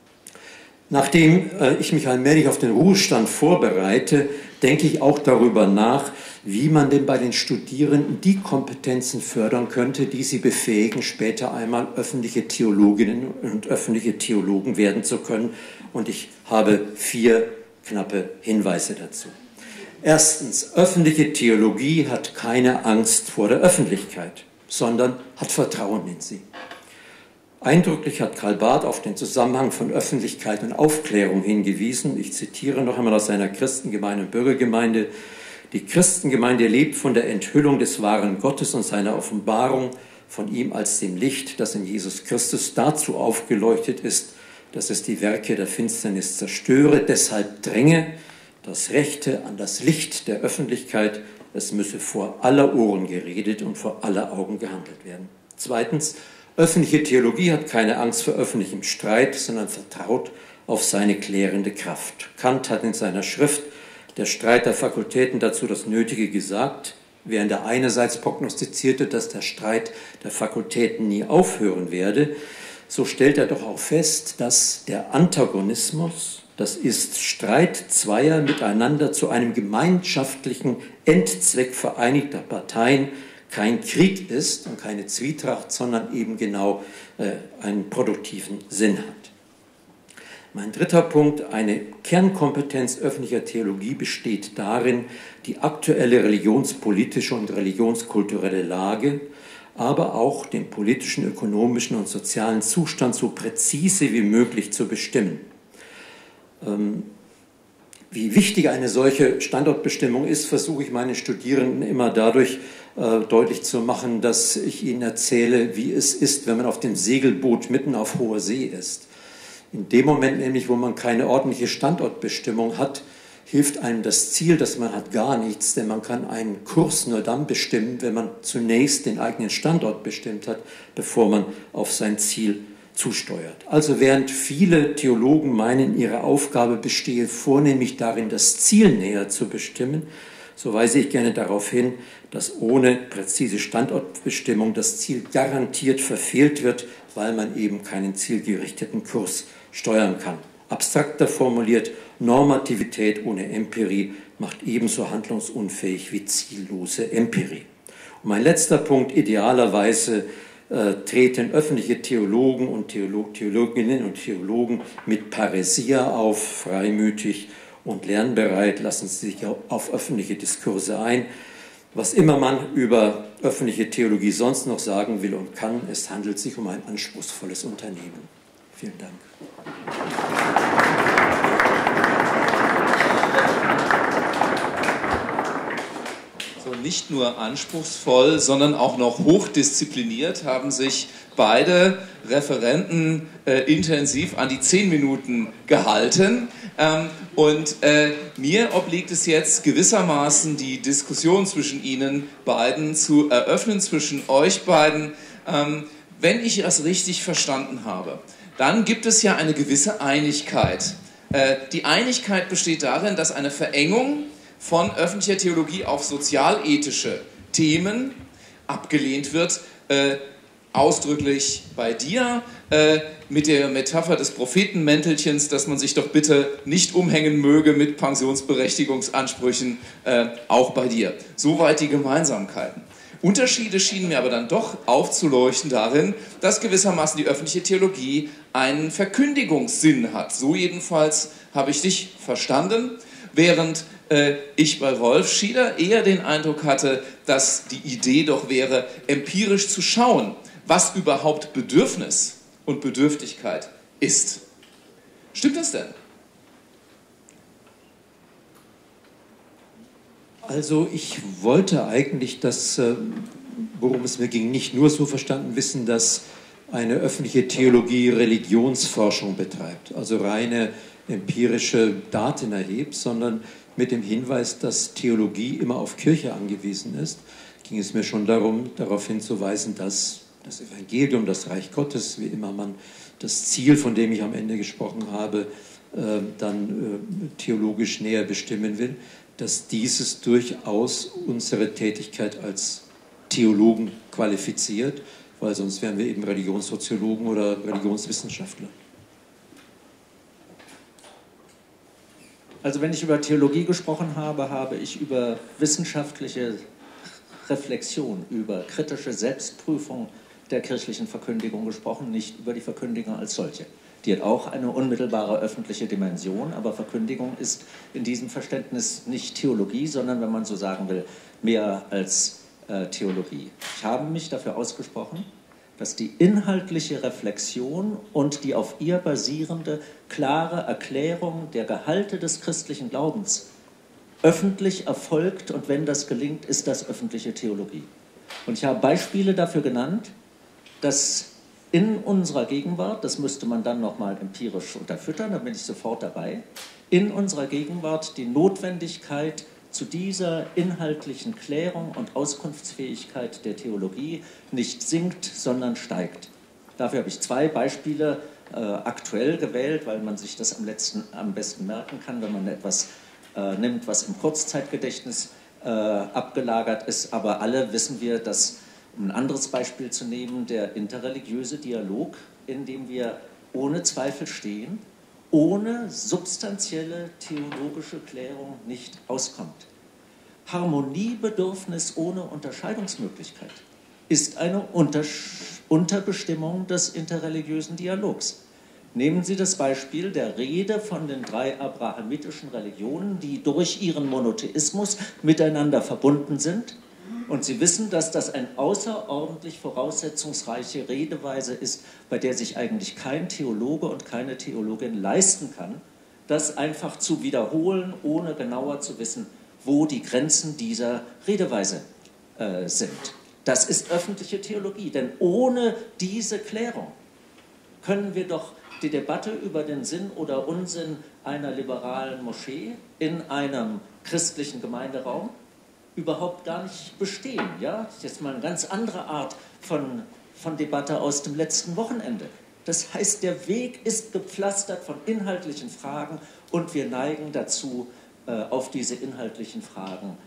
Nachdem ich mich allmählich auf den Ruhestand vorbereite, denke ich auch darüber nach, wie man denn bei den Studierenden die Kompetenzen fördern könnte, die sie befähigen, später einmal öffentliche Theologinnen und öffentliche Theologen werden zu können. Und ich habe 4 knappe Hinweise dazu. Erstens, öffentliche Theologie hat keine Angst vor der Öffentlichkeit, sondern hat Vertrauen in sie. Eindrücklich hat Karl Barth auf den Zusammenhang von Öffentlichkeit und Aufklärung hingewiesen. Ich zitiere noch einmal aus seiner Christengemeinde und Bürgergemeinde. Die Christengemeinde lebt von der Enthüllung des wahren Gottes und seiner Offenbarung von ihm als dem Licht, das in Jesus Christus dazu aufgeleuchtet ist, dass es die Werke der Finsternis zerstöre. Deshalb dränge das Rechte an das Licht der Öffentlichkeit. Es müsse vor aller Ohren geredet und vor aller Augen gehandelt werden. Zweitens, öffentliche Theologie hat keine Angst vor öffentlichem Streit, sondern vertraut auf seine klärende Kraft. Kant hat in seiner Schrift Der Streit der Fakultäten dazu das Nötige gesagt, während er einerseits prognostizierte, dass der Streit der Fakultäten nie aufhören werde, so stellt er doch auch fest, dass der Antagonismus, das ist Streit zweier miteinander zu einem gemeinschaftlichen Endzweck vereinigter Parteien, kein Krieg ist und keine Zwietracht, sondern eben genau einen produktiven Sinn hat. Mein dritter Punkt, eine Kernkompetenz öffentlicher Theologie besteht darin, die aktuelle religionspolitische und religionskulturelle Lage, aber auch den politischen, ökonomischen und sozialen Zustand so präzise wie möglich zu bestimmen. Wie wichtig eine solche Standortbestimmung ist, versuche ich meinen Studierenden immer dadurch deutlich zu machen, dass ich ihnen erzähle, wie es ist, wenn man auf dem Segelboot mitten auf hoher See ist. In dem Moment nämlich, wo man keine ordentliche Standortbestimmung hat, hilft einem das Ziel, das man hat, gar nichts, denn man kann einen Kurs nur dann bestimmen, wenn man zunächst den eigenen Standort bestimmt hat, bevor man auf sein Ziel zusteuert. Also während viele Theologen meinen, ihre Aufgabe bestehe vornehmlich darin, das Ziel näher zu bestimmen, so weise ich gerne darauf hin, dass ohne präzise Standortbestimmung das Ziel garantiert verfehlt wird, weil man eben keinen zielgerichteten Kurs steuern kann. Abstrakter formuliert, Normativität ohne Empirie macht ebenso handlungsunfähig wie ziellose Empirie. Und mein letzter Punkt, idealerweise treten öffentliche Theologen und Theologinnen und Theologen mit Paresia auf, freimütig und lernbereit, lassen sie sich auf öffentliche Diskurse ein. Was immer man über öffentliche Theologie sonst noch sagen will und kann, es handelt sich um ein anspruchsvolles Unternehmen. Vielen Dank. So, nicht nur anspruchsvoll, sondern auch noch hochdiszipliniert haben sich beide Referenten intensiv an die 10 Minuten gehalten. Mir obliegt es jetzt gewissermaßen, die Diskussion zwischen Ihnen beiden zu eröffnen, zwischen euch beiden. Wenn ich das richtig verstanden habe, dann gibt es ja eine gewisse Einigkeit. Die Einigkeit besteht darin, dass eine Verengung von öffentlicher Theologie auf sozialethische Themen abgelehnt wird, ausdrücklich bei dir, mit der Metapher des Prophetenmäntelchens, dass man sich doch bitte nicht umhängen möge mit Pensionsberechtigungsansprüchen, auch bei dir. Soweit die Gemeinsamkeiten. Unterschiede schienen mir aber dann doch aufzuleuchten darin, dass gewissermaßen die öffentliche Theologie einen Verkündigungssinn hat. So jedenfalls habe ich dich verstanden, während ich bei Rolf Schieder eher den Eindruck hatte, dass die Idee doch wäre, empirisch zu schauen, was überhaupt Bedürfnis und Bedürftigkeit ist. Stimmt das denn? Also ich wollte eigentlich das, worum es mir ging, nicht nur so verstanden wissen, dass eine öffentliche Theologie Religionsforschung betreibt, also reine empirische Daten erhebt, sondern mit dem Hinweis, dass Theologie immer auf Kirche angewiesen ist, ging es mir schon darum, darauf hinzuweisen, dass das Evangelium, das Reich Gottes, wie immer man das Ziel, von dem ich am Ende gesprochen habe, dann theologisch näher bestimmen will, dass dieses durchaus unsere Tätigkeit als Theologen qualifiziert, weil sonst wären wir eben Religionssoziologen oder Religionswissenschaftler. Also wenn ich über Theologie gesprochen habe, habe ich über wissenschaftliche Reflexion, über kritische Selbstprüfung der kirchlichen Verkündigung gesprochen, nicht über die Verkündigung als solche. Die hat auch eine unmittelbare öffentliche Dimension, aber Verkündigung ist in diesem Verständnis nicht Theologie, sondern, wenn man so sagen will, mehr als Theologie. Ich habe mich dafür ausgesprochen, dass die inhaltliche Reflexion und die auf ihr basierende klare Erklärung der Gehalte des christlichen Glaubens öffentlich erfolgt, und wenn das gelingt, ist das öffentliche Theologie. Und ich habe Beispiele dafür genannt, dass in unserer Gegenwart, das müsste man dann nochmal empirisch unterfüttern, da bin ich sofort dabei, in unserer Gegenwart die Notwendigkeit zu dieser inhaltlichen Klärung und Auskunftsfähigkeit der Theologie nicht sinkt, sondern steigt. Dafür habe ich 2 Beispiele aktuell gewählt, weil man sich das am besten merken kann, wenn man etwas nimmt, was im Kurzzeitgedächtnis abgelagert ist. Aber alle wissen wir, dass, um ein anderes Beispiel zu nehmen, der interreligiöse Dialog, in dem wir ohne Zweifel stehen, ohne substanzielle theologische Klärung nicht auskommt. Harmoniebedürfnis ohne Unterscheidungsmöglichkeit ist eine Unterbestimmung des interreligiösen Dialogs. Nehmen Sie das Beispiel der Rede von den 3 abrahamitischen Religionen, die durch ihren Monotheismus miteinander verbunden sind. Und Sie wissen, dass das eine außerordentlich voraussetzungsreiche Redeweise ist, bei der sich eigentlich kein Theologe und keine Theologin leisten kann, das einfach zu wiederholen, ohne genauer zu wissen, wo die Grenzen dieser Redeweise sind. Das ist öffentliche Theologie, denn ohne diese Klärung können wir doch die Debatte über den Sinn oder Unsinn einer liberalen Moschee in einem christlichen Gemeinderaum überhaupt gar nicht bestehen. Ja? Das ist jetzt mal eine ganz andere Art von Debatte aus dem letzten Wochenende. Das heißt, der Weg ist gepflastert von inhaltlichen Fragen und wir neigen dazu, auf diese inhaltlichen Fragen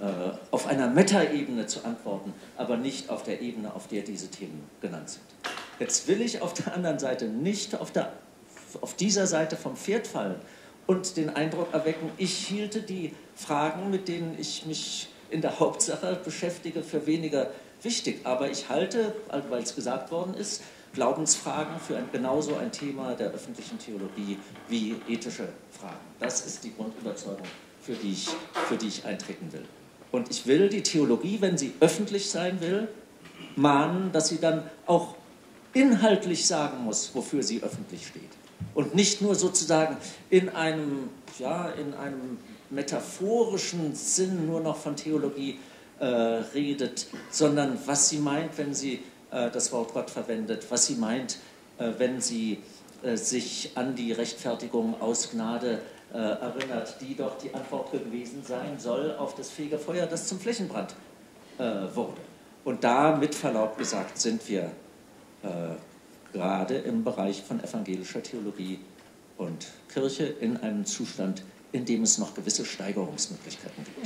auf einer Metaebene zu antworten, aber nicht auf der Ebene, auf der diese Themen genannt sind. Jetzt will ich auf der anderen Seite nicht auf dieser Seite vom Pferd fallen und den Eindruck erwecken, ich hielte die Fragen, mit denen ich mich in der Hauptsache beschäftige, für weniger wichtig. Aber ich halte, weil es gesagt worden ist, Glaubensfragen für genauso ein Thema der öffentlichen Theologie wie ethische Fragen. Das ist die Grundüberzeugung, für die ich eintreten will. Und ich will die Theologie, wenn sie öffentlich sein will, mahnen, dass sie dann auch inhaltlich sagen muss, wofür sie öffentlich steht. Und nicht nur sozusagen in einem metaphorischen Sinn nur noch von Theologie redet, sondern was sie meint, wenn sie das Wort Gott verwendet, was sie meint, wenn sie sich an die Rechtfertigung aus Gnade erinnert, die doch die Antwort gewesen sein soll auf das Fegefeuer, das zum Flächenbrand wurde. Und da, mit Verlaub gesagt, sind wir gerade im Bereich von evangelischer Theologie und Kirche in einem Zustand, in dem es noch gewisse Steigerungsmöglichkeiten gibt.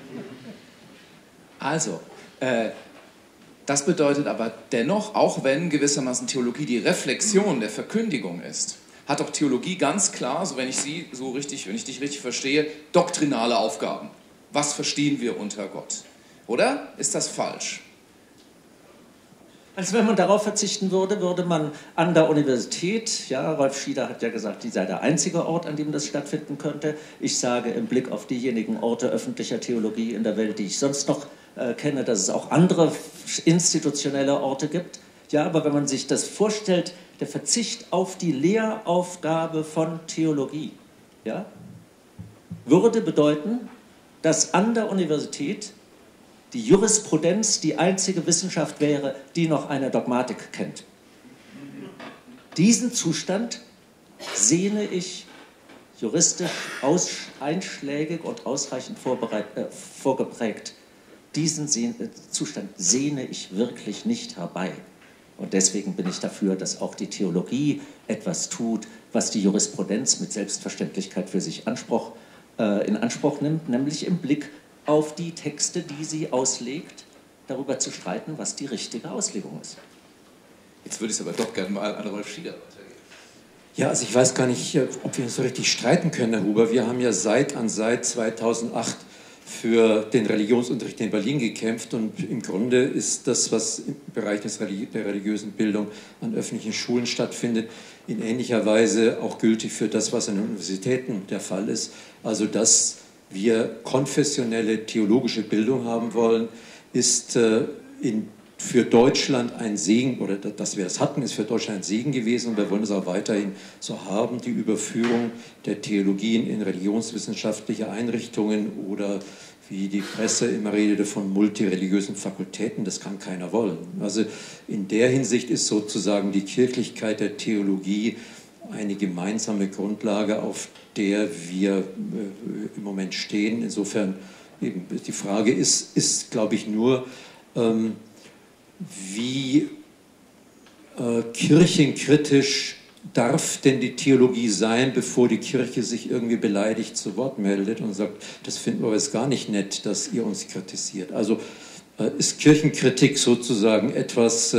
Also, das bedeutet aber dennoch, auch wenn gewissermaßen Theologie die Reflexion der Verkündigung ist, hat auch Theologie ganz klar, so wenn ich dich richtig verstehe, doktrinale Aufgaben. Was verstehen wir unter Gott? Oder ist das falsch? Also wenn man darauf verzichten würde, würde man an der Universität, ja, Rolf Schieder hat ja gesagt, die sei der einzige Ort, an dem das stattfinden könnte. Ich sage im Blick auf diejenigen Orte öffentlicher Theologie in der Welt, die ich sonst noch kenne, dass es auch andere institutionelle Orte gibt. Ja, aber wenn man sich das vorstellt, der Verzicht auf die Lehraufgabe von Theologie, ja, würde bedeuten, dass an der Universität die Jurisprudenz die einzige Wissenschaft wäre, die noch eine Dogmatik kennt. Diesen Zustand sehne ich juristisch einschlägig und ausreichend vorgeprägt. Diesen Zustand sehne ich wirklich nicht herbei. Und deswegen bin ich dafür, dass auch die Theologie etwas tut, was die Jurisprudenz mit Selbstverständlichkeit für sich in Anspruch nimmt, nämlich im Blick auf die Texte, die sie auslegt, darüber zu streiten, was die richtige Auslegung ist. Jetzt würde ich es aber doch gerne mal an Rolf Schieder weitergeben. Ja, also ich weiß gar nicht, ob wir uns so richtig streiten können, Herr Huber. Wir haben ja seit 2008 für den Religionsunterricht in Berlin gekämpft und im Grunde ist das, was im Bereich der religiösen Bildung an öffentlichen Schulen stattfindet, in ähnlicher Weise auch gültig für das, was an den Universitäten der Fall ist. Also dass wir konfessionelle theologische Bildung haben wollen, ist für Deutschland ein Segen, oder dass wir das hatten, ist für Deutschland ein Segen gewesen und wir wollen es auch weiterhin so haben. Die Überführung der Theologien in religionswissenschaftliche Einrichtungen oder wie die Presse immer redete von multireligiösen Fakultäten, das kann keiner wollen. Also in der Hinsicht ist sozusagen die Kirchlichkeit der Theologie eine gemeinsame Grundlage, auf der wir im Moment stehen. Insofern eben die Frage ist glaube ich, nur, wie kirchenkritisch darf denn die Theologie sein, bevor die Kirche sich irgendwie beleidigt zu Wort meldet und sagt, das finden wir jetzt gar nicht nett, dass ihr uns kritisiert. Also ist Kirchenkritik sozusagen etwas,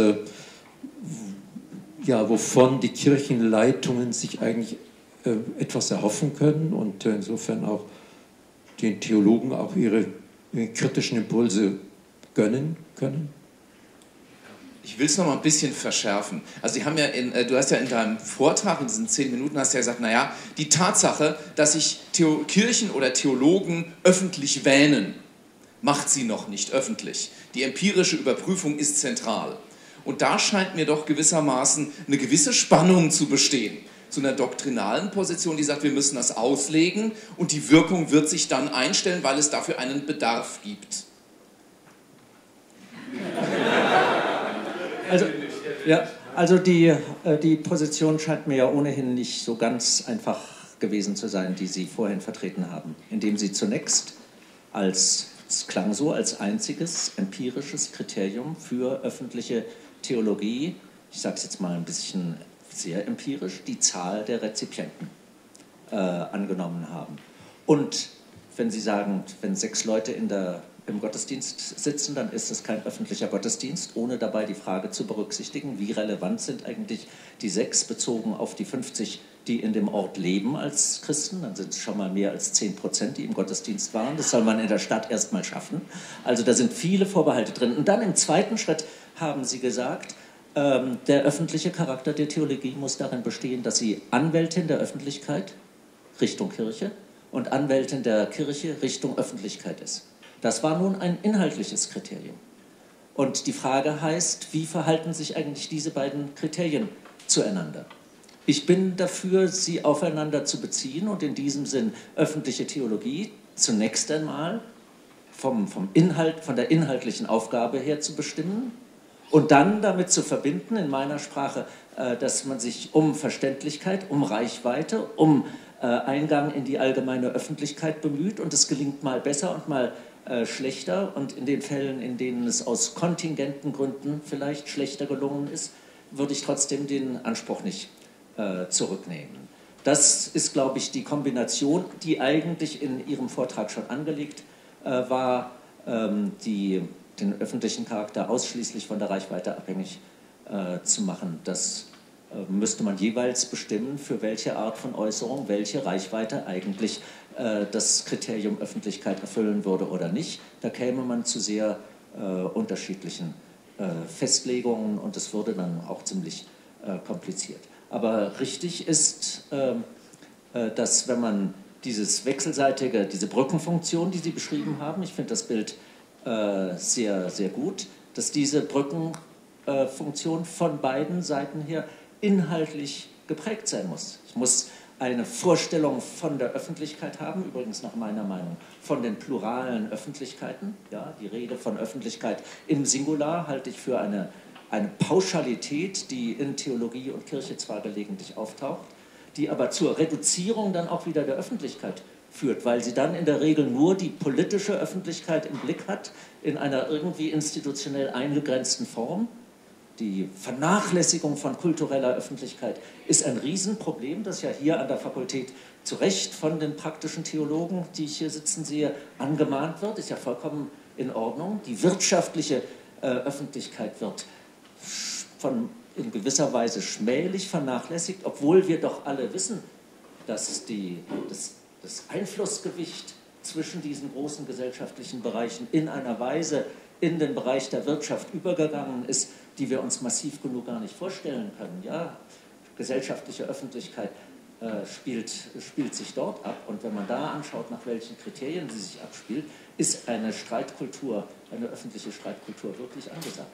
wovon die Kirchenleitungen sich eigentlich etwas erhoffen können und insofern auch den Theologen auch ihre kritischen Impulse gönnen können? Ich will es noch mal ein bisschen verschärfen. Also Sie haben ja du hast ja in deinem Vortrag, in diesen 10 Minuten, hast ja gesagt, naja, die Tatsache, dass sich Kirchen oder Theologen öffentlich wähnen, macht sie noch nicht öffentlich. Die empirische Überprüfung ist zentral. Und da scheint mir doch gewissermaßen eine gewisse Spannung zu bestehen. Zu einer doktrinalen Position, die sagt, wir müssen das auslegen und die Wirkung wird sich dann einstellen, weil es dafür einen Bedarf gibt. Also die Position scheint mir ja ohnehin nicht so ganz einfach gewesen zu sein, die Sie vorhin vertreten haben, indem Sie zunächst es klang so, als einziges empirisches Kriterium für öffentliche Theologie, ich sage es jetzt mal ein bisschen sehr empirisch, die Zahl der Rezipienten angenommen haben. Und wenn Sie sagen, wenn 6 Leute in der im Gottesdienst sitzen, dann ist es kein öffentlicher Gottesdienst, ohne dabei die Frage zu berücksichtigen, wie relevant sind eigentlich die 6 bezogen auf die 50, die in dem Ort leben als Christen. Dann sind es schon mal mehr als 10%, die im Gottesdienst waren. Das soll man in der Stadt erst mal schaffen. Also da sind viele Vorbehalte drin. Und dann im zweiten Schritt haben Sie gesagt, der öffentliche Charakter der Theologie muss darin bestehen, dass sie Anwältin der Öffentlichkeit Richtung Kirche und Anwältin der Kirche Richtung Öffentlichkeit ist. Das war nun ein inhaltliches Kriterium. Und die Frage heißt, wie verhalten sich eigentlich diese beiden Kriterien zueinander? Ich bin dafür, sie aufeinander zu beziehen und in diesem Sinn öffentliche Theologie zunächst einmal vom Inhalt, von der inhaltlichen Aufgabe her zu bestimmen und dann damit zu verbinden, in meiner Sprache, dass man sich um Verständlichkeit, um Reichweite, um Eingang in die allgemeine Öffentlichkeit bemüht und es gelingt mal besser und mal schlechter und in den Fällen, in denen es aus kontingenten Gründen vielleicht schlechter gelungen ist, würde ich trotzdem den Anspruch nicht zurücknehmen. Das ist, glaube ich, die Kombination, die eigentlich in Ihrem Vortrag schon angelegt war, den öffentlichen Charakter ausschließlich von der Reichweite abhängig zu machen. Das müsste man jeweils bestimmen, für welche Art von Äußerung, welche Reichweite eigentlich das Kriterium Öffentlichkeit erfüllen würde oder nicht. Da käme man zu sehr unterschiedlichen Festlegungen und es würde dann auch ziemlich kompliziert. Aber richtig ist, dass wenn man dieses wechselseitige, diese Brückenfunktion, die Sie beschrieben haben, ich finde das Bild sehr, sehr gut, dass diese Brückenfunktion von beiden Seiten her inhaltlich geprägt sein muss. Ich muss eine Vorstellung von der Öffentlichkeit haben, übrigens nach meiner Meinung von den pluralen Öffentlichkeiten. Ja, die Rede von Öffentlichkeit im Singular halte ich für eine Pauschalität, die in Theologie und Kirche zwar gelegentlich auftaucht, die aber zur Reduzierung dann auch wieder der Öffentlichkeit führt, weil sie dann in der Regel nur die politische Öffentlichkeit im Blick hat, in einer irgendwie institutionell eingegrenzten Form. Die Vernachlässigung von kultureller Öffentlichkeit ist ein Riesenproblem, das ja hier an der Fakultät zu Recht von den praktischen Theologen, die ich hier sitzen sehe, angemahnt wird. Ist ja vollkommen in Ordnung. Die wirtschaftliche Öffentlichkeit wird in gewisser Weise schmählich vernachlässigt, obwohl wir doch alle wissen, dass das Einflussgewicht zwischen diesen großen gesellschaftlichen Bereichen in einer Weise in den Bereich der Wirtschaft übergegangen ist, die wir uns massiv genug gar nicht vorstellen können. Ja, gesellschaftliche Öffentlichkeit spielt sich dort ab. Und wenn man da anschaut, nach welchen Kriterien sie sich abspielt, ist eine Streitkultur, eine öffentliche Streitkultur wirklich angesagt.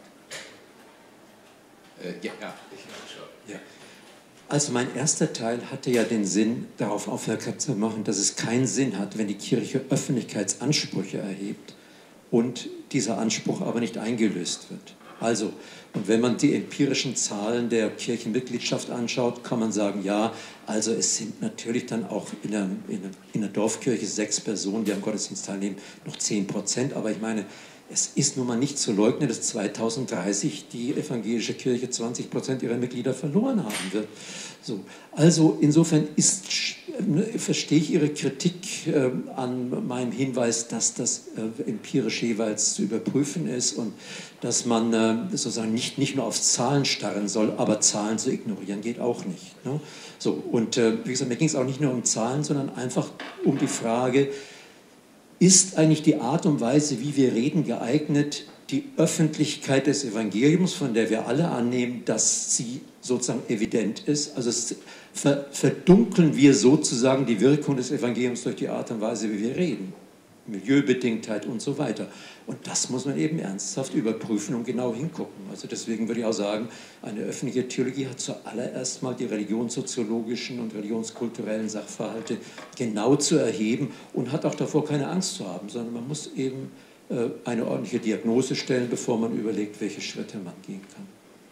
Ja. Also mein erster Teil hatte ja den Sinn, darauf aufmerksam zu machen, dass es keinen Sinn hat, wenn die Kirche Öffentlichkeitsansprüche erhebt und dieser Anspruch aber nicht eingelöst wird. Also, und wenn man die empirischen Zahlen der Kirchenmitgliedschaft anschaut, kann man sagen, ja, also es sind natürlich dann auch in der Dorfkirche 6 Personen, die am Gottesdienst teilnehmen, noch 10%, aber ich meine, es ist nun mal nicht zu leugnen, dass 2030 die evangelische Kirche 20% ihrer Mitglieder verloren haben wird. So. Also insofern verstehe ich Ihre Kritik an meinem Hinweis, dass das empirisch jeweils zu überprüfen ist und dass man sozusagen nicht nur auf Zahlen starren soll, aber Zahlen zu ignorieren geht auch nicht. Ne? So, und wie gesagt, mir ging es auch nicht nur um Zahlen, sondern einfach um die Frage, ist eigentlich die Art und Weise, wie wir reden, geeignet, die Öffentlichkeit des Evangeliums, von der wir alle annehmen, dass sie sozusagen evident ist, also verdunkeln wir sozusagen die Wirkung des Evangeliums durch die Art und Weise, wie wir reden, Milieubedingtheit und so weiter. Und das muss man eben ernsthaft überprüfen und genau hingucken. Also deswegen würde ich auch sagen, eine öffentliche Theologie hat zuallererst mal die religionssoziologischen und religionskulturellen Sachverhalte genau zu erheben und hat auch davor keine Angst zu haben, sondern man muss eben eine ordentliche Diagnose stellen, bevor man überlegt, welche Schritte man gehen kann.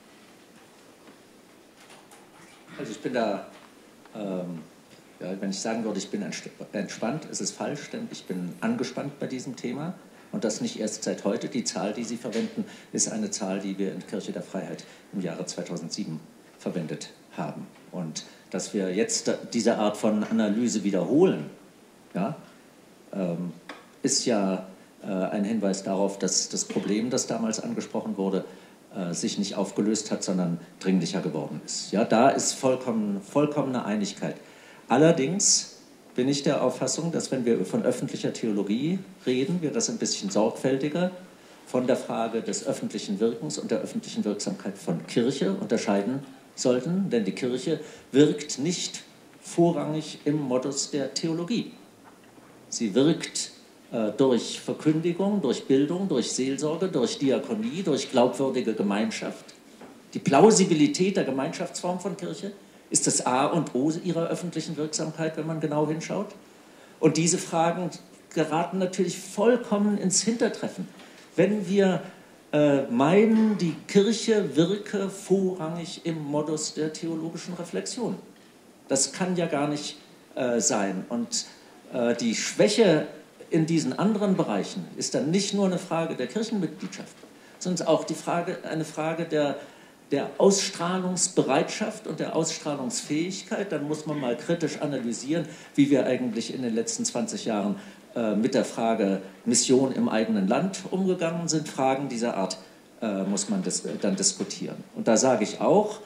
Also ich bin da, wenn ich sagen würde, ich bin entspannt, ist es falsch, denn ich bin angespannt bei diesem Thema und das nicht erst seit heute. Die Zahl, die Sie verwenden, ist eine Zahl, die wir in Kirche der Freiheit im Jahre 2007 verwendet haben. Und dass wir jetzt diese Art von Analyse wiederholen, ja, ist ja ein Hinweis darauf, dass das Problem, das damals angesprochen wurde, sich nicht aufgelöst hat, sondern dringlicher geworden ist. Ja, da ist vollkommene Einigkeit. Allerdings bin ich der Auffassung, dass wenn wir von öffentlicher Theologie reden, wir das ein bisschen sorgfältiger von der Frage des öffentlichen Wirkens und der öffentlichen Wirksamkeit von Kirche unterscheiden sollten, denn die Kirche wirkt nicht vorrangig im Modus der Theologie. Sie wirkt durch Verkündigung, durch Bildung, durch Seelsorge, durch Diakonie, durch glaubwürdige Gemeinschaft. Die Plausibilität der Gemeinschaftsform von Kirche ist das A und O ihrer öffentlichen Wirksamkeit, wenn man genau hinschaut. Und diese Fragen geraten natürlich vollkommen ins Hintertreffen, wenn wir meinen, die Kirche wirke vorrangig im Modus der theologischen Reflexion. Das kann ja gar nicht sein. Und die Schwäche in diesen anderen Bereichen ist dann nicht nur eine Frage der Kirchenmitgliedschaft, sondern auch eine Frage der Ausstrahlungsbereitschaft und der Ausstrahlungsfähigkeit. Dann muss man mal kritisch analysieren, wie wir eigentlich in den letzten 20 Jahren mit der Frage Mission im eigenen Land umgegangen sind. Fragen dieser Art muss man dann diskutieren. Und da sage ich auch,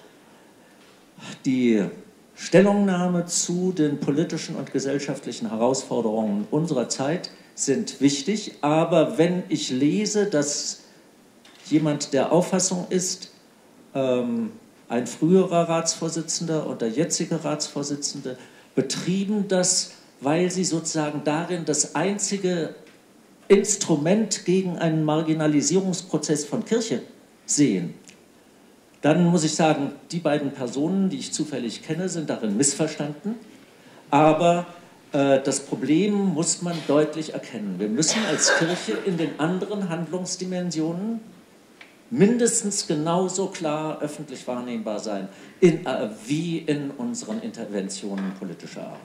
die Stellungnahme zu den politischen und gesellschaftlichen Herausforderungen unserer Zeit sind wichtig, aber wenn ich lese, dass jemand der Auffassung ist, ein früherer Ratsvorsitzender und der jetzige Ratsvorsitzende betrieben das, weil sie sozusagen darin das einzige Instrument gegen einen Marginalisierungsprozess von Kirche sehen, dann muss ich sagen, die beiden Personen, die ich zufällig kenne, sind darin missverstanden. Aber das Problem muss man deutlich erkennen. Wir müssen als Kirche in den anderen Handlungsdimensionen mindestens genauso klar öffentlich wahrnehmbar sein, wie in unseren Interventionen politischer Art.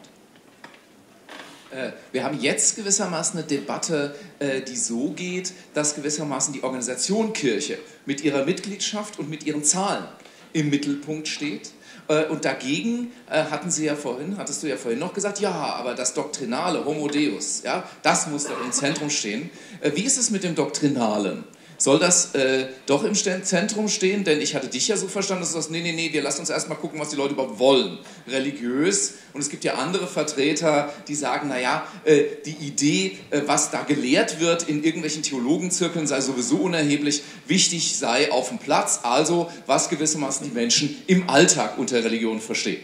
Wir haben jetzt gewissermaßen eine Debatte, die so geht, dass gewissermaßen die Organisation Kirche mit ihrer Mitgliedschaft und mit ihren Zahlen im Mittelpunkt steht. Und dagegen hattest du ja vorhin noch gesagt, ja, aber das Doktrinale, Homo Deus, ja, das muss doch im Zentrum stehen. Wie ist es mit dem Doktrinalen? Soll das doch im Zentrum stehen? Denn ich hatte dich ja so verstanden, dass du sagst, nee, wir lassen uns erstmal gucken, was die Leute überhaupt wollen, religiös. Und es gibt ja andere Vertreter, die sagen, naja, die Idee, was da gelehrt wird in irgendwelchen Theologenzirkeln, sei sowieso unerheblich, wichtig sei auf dem Platz, also was gewissermaßen die Menschen im Alltag unter Religion verstehen.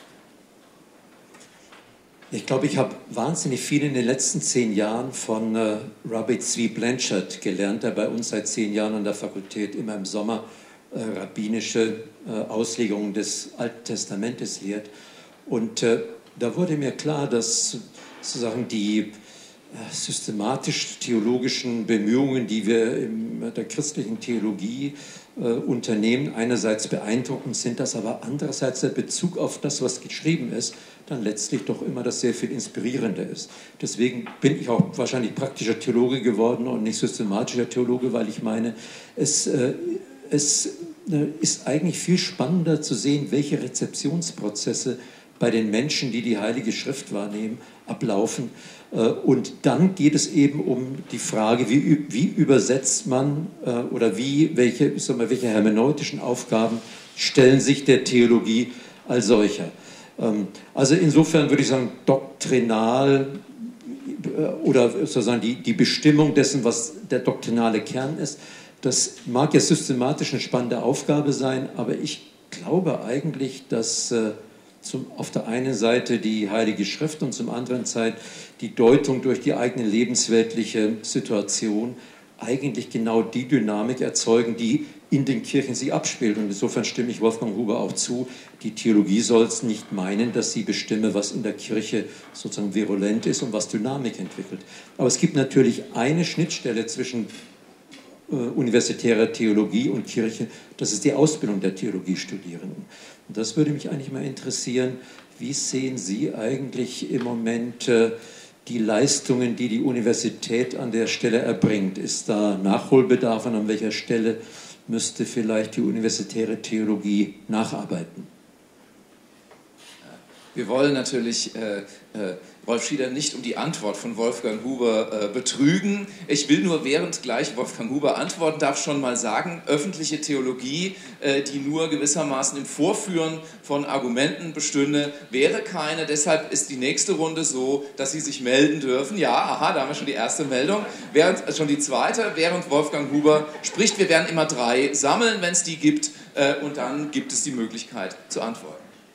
Ich glaube, ich habe wahnsinnig viel in den letzten 10 Jahren von Rabbi Zvi Blanchard gelernt, der bei uns seit 10 Jahren an der Fakultät immer im Sommer rabbinische Auslegungen des Alten Testamentes lehrt. Und da wurde mir klar, dass sozusagen die systematisch-theologischen Bemühungen, die wir in der christlichen Theologie unternehmen, einerseits beeindruckend sind, dass aber andererseits der Bezug auf das, was geschrieben ist, dann letztlich doch immer das sehr viel inspirierender ist. Deswegen bin ich auch wahrscheinlich praktischer Theologe geworden und nicht systematischer Theologe, weil ich meine, es ist eigentlich viel spannender zu sehen, welche Rezeptionsprozesse bei den Menschen, die die Heilige Schrift wahrnehmen, ablaufen. Und dann geht es eben um die Frage, wie übersetzt man oder welche hermeneutischen Aufgaben stellen sich der Theologie als solcher. Also insofern würde ich sagen, doktrinal oder sozusagen die Bestimmung dessen, was der doktrinale Kern ist, das mag ja systematisch eine spannende Aufgabe sein, aber ich glaube eigentlich, dass auf der einen Seite die Heilige Schrift und zum anderen Seite die Deutung durch die eigene lebensweltliche Situation eigentlich genau die Dynamik erzeugen, die in den Kirchen sich abspielt. Und insofern stimme ich Wolfgang Huber auch zu, die Theologie soll es nicht meinen, dass sie bestimme, was in der Kirche sozusagen virulent ist und was Dynamik entwickelt. Aber es gibt natürlich eine Schnittstelle zwischen universitärer Theologie und Kirche, das ist die Ausbildung der Theologiestudierenden. Und das würde mich eigentlich mal interessieren, wie sehen Sie eigentlich im Moment die Leistungen, die die Universität an der Stelle erbringt? Ist da Nachholbedarf und an welcher Stelle müsste vielleicht die universitäre Theologie nacharbeiten? Wir wollen natürlich Rolf Schieder nicht um die Antwort von Wolfgang Huber betrügen. Ich will nur, während gleich Wolfgang Huber antworten darf, schon mal sagen, öffentliche Theologie, die nur gewissermaßen im Vorführen von Argumenten bestünde, wäre keine. Deshalb ist die nächste Runde so, dass Sie sich melden dürfen. Ja, aha, da haben wir schon die erste Meldung. Während schon die zweite, während Wolfgang Huber spricht. Wir werden immer 3 sammeln, wenn es die gibt, und dann gibt es die Möglichkeit zu antworten.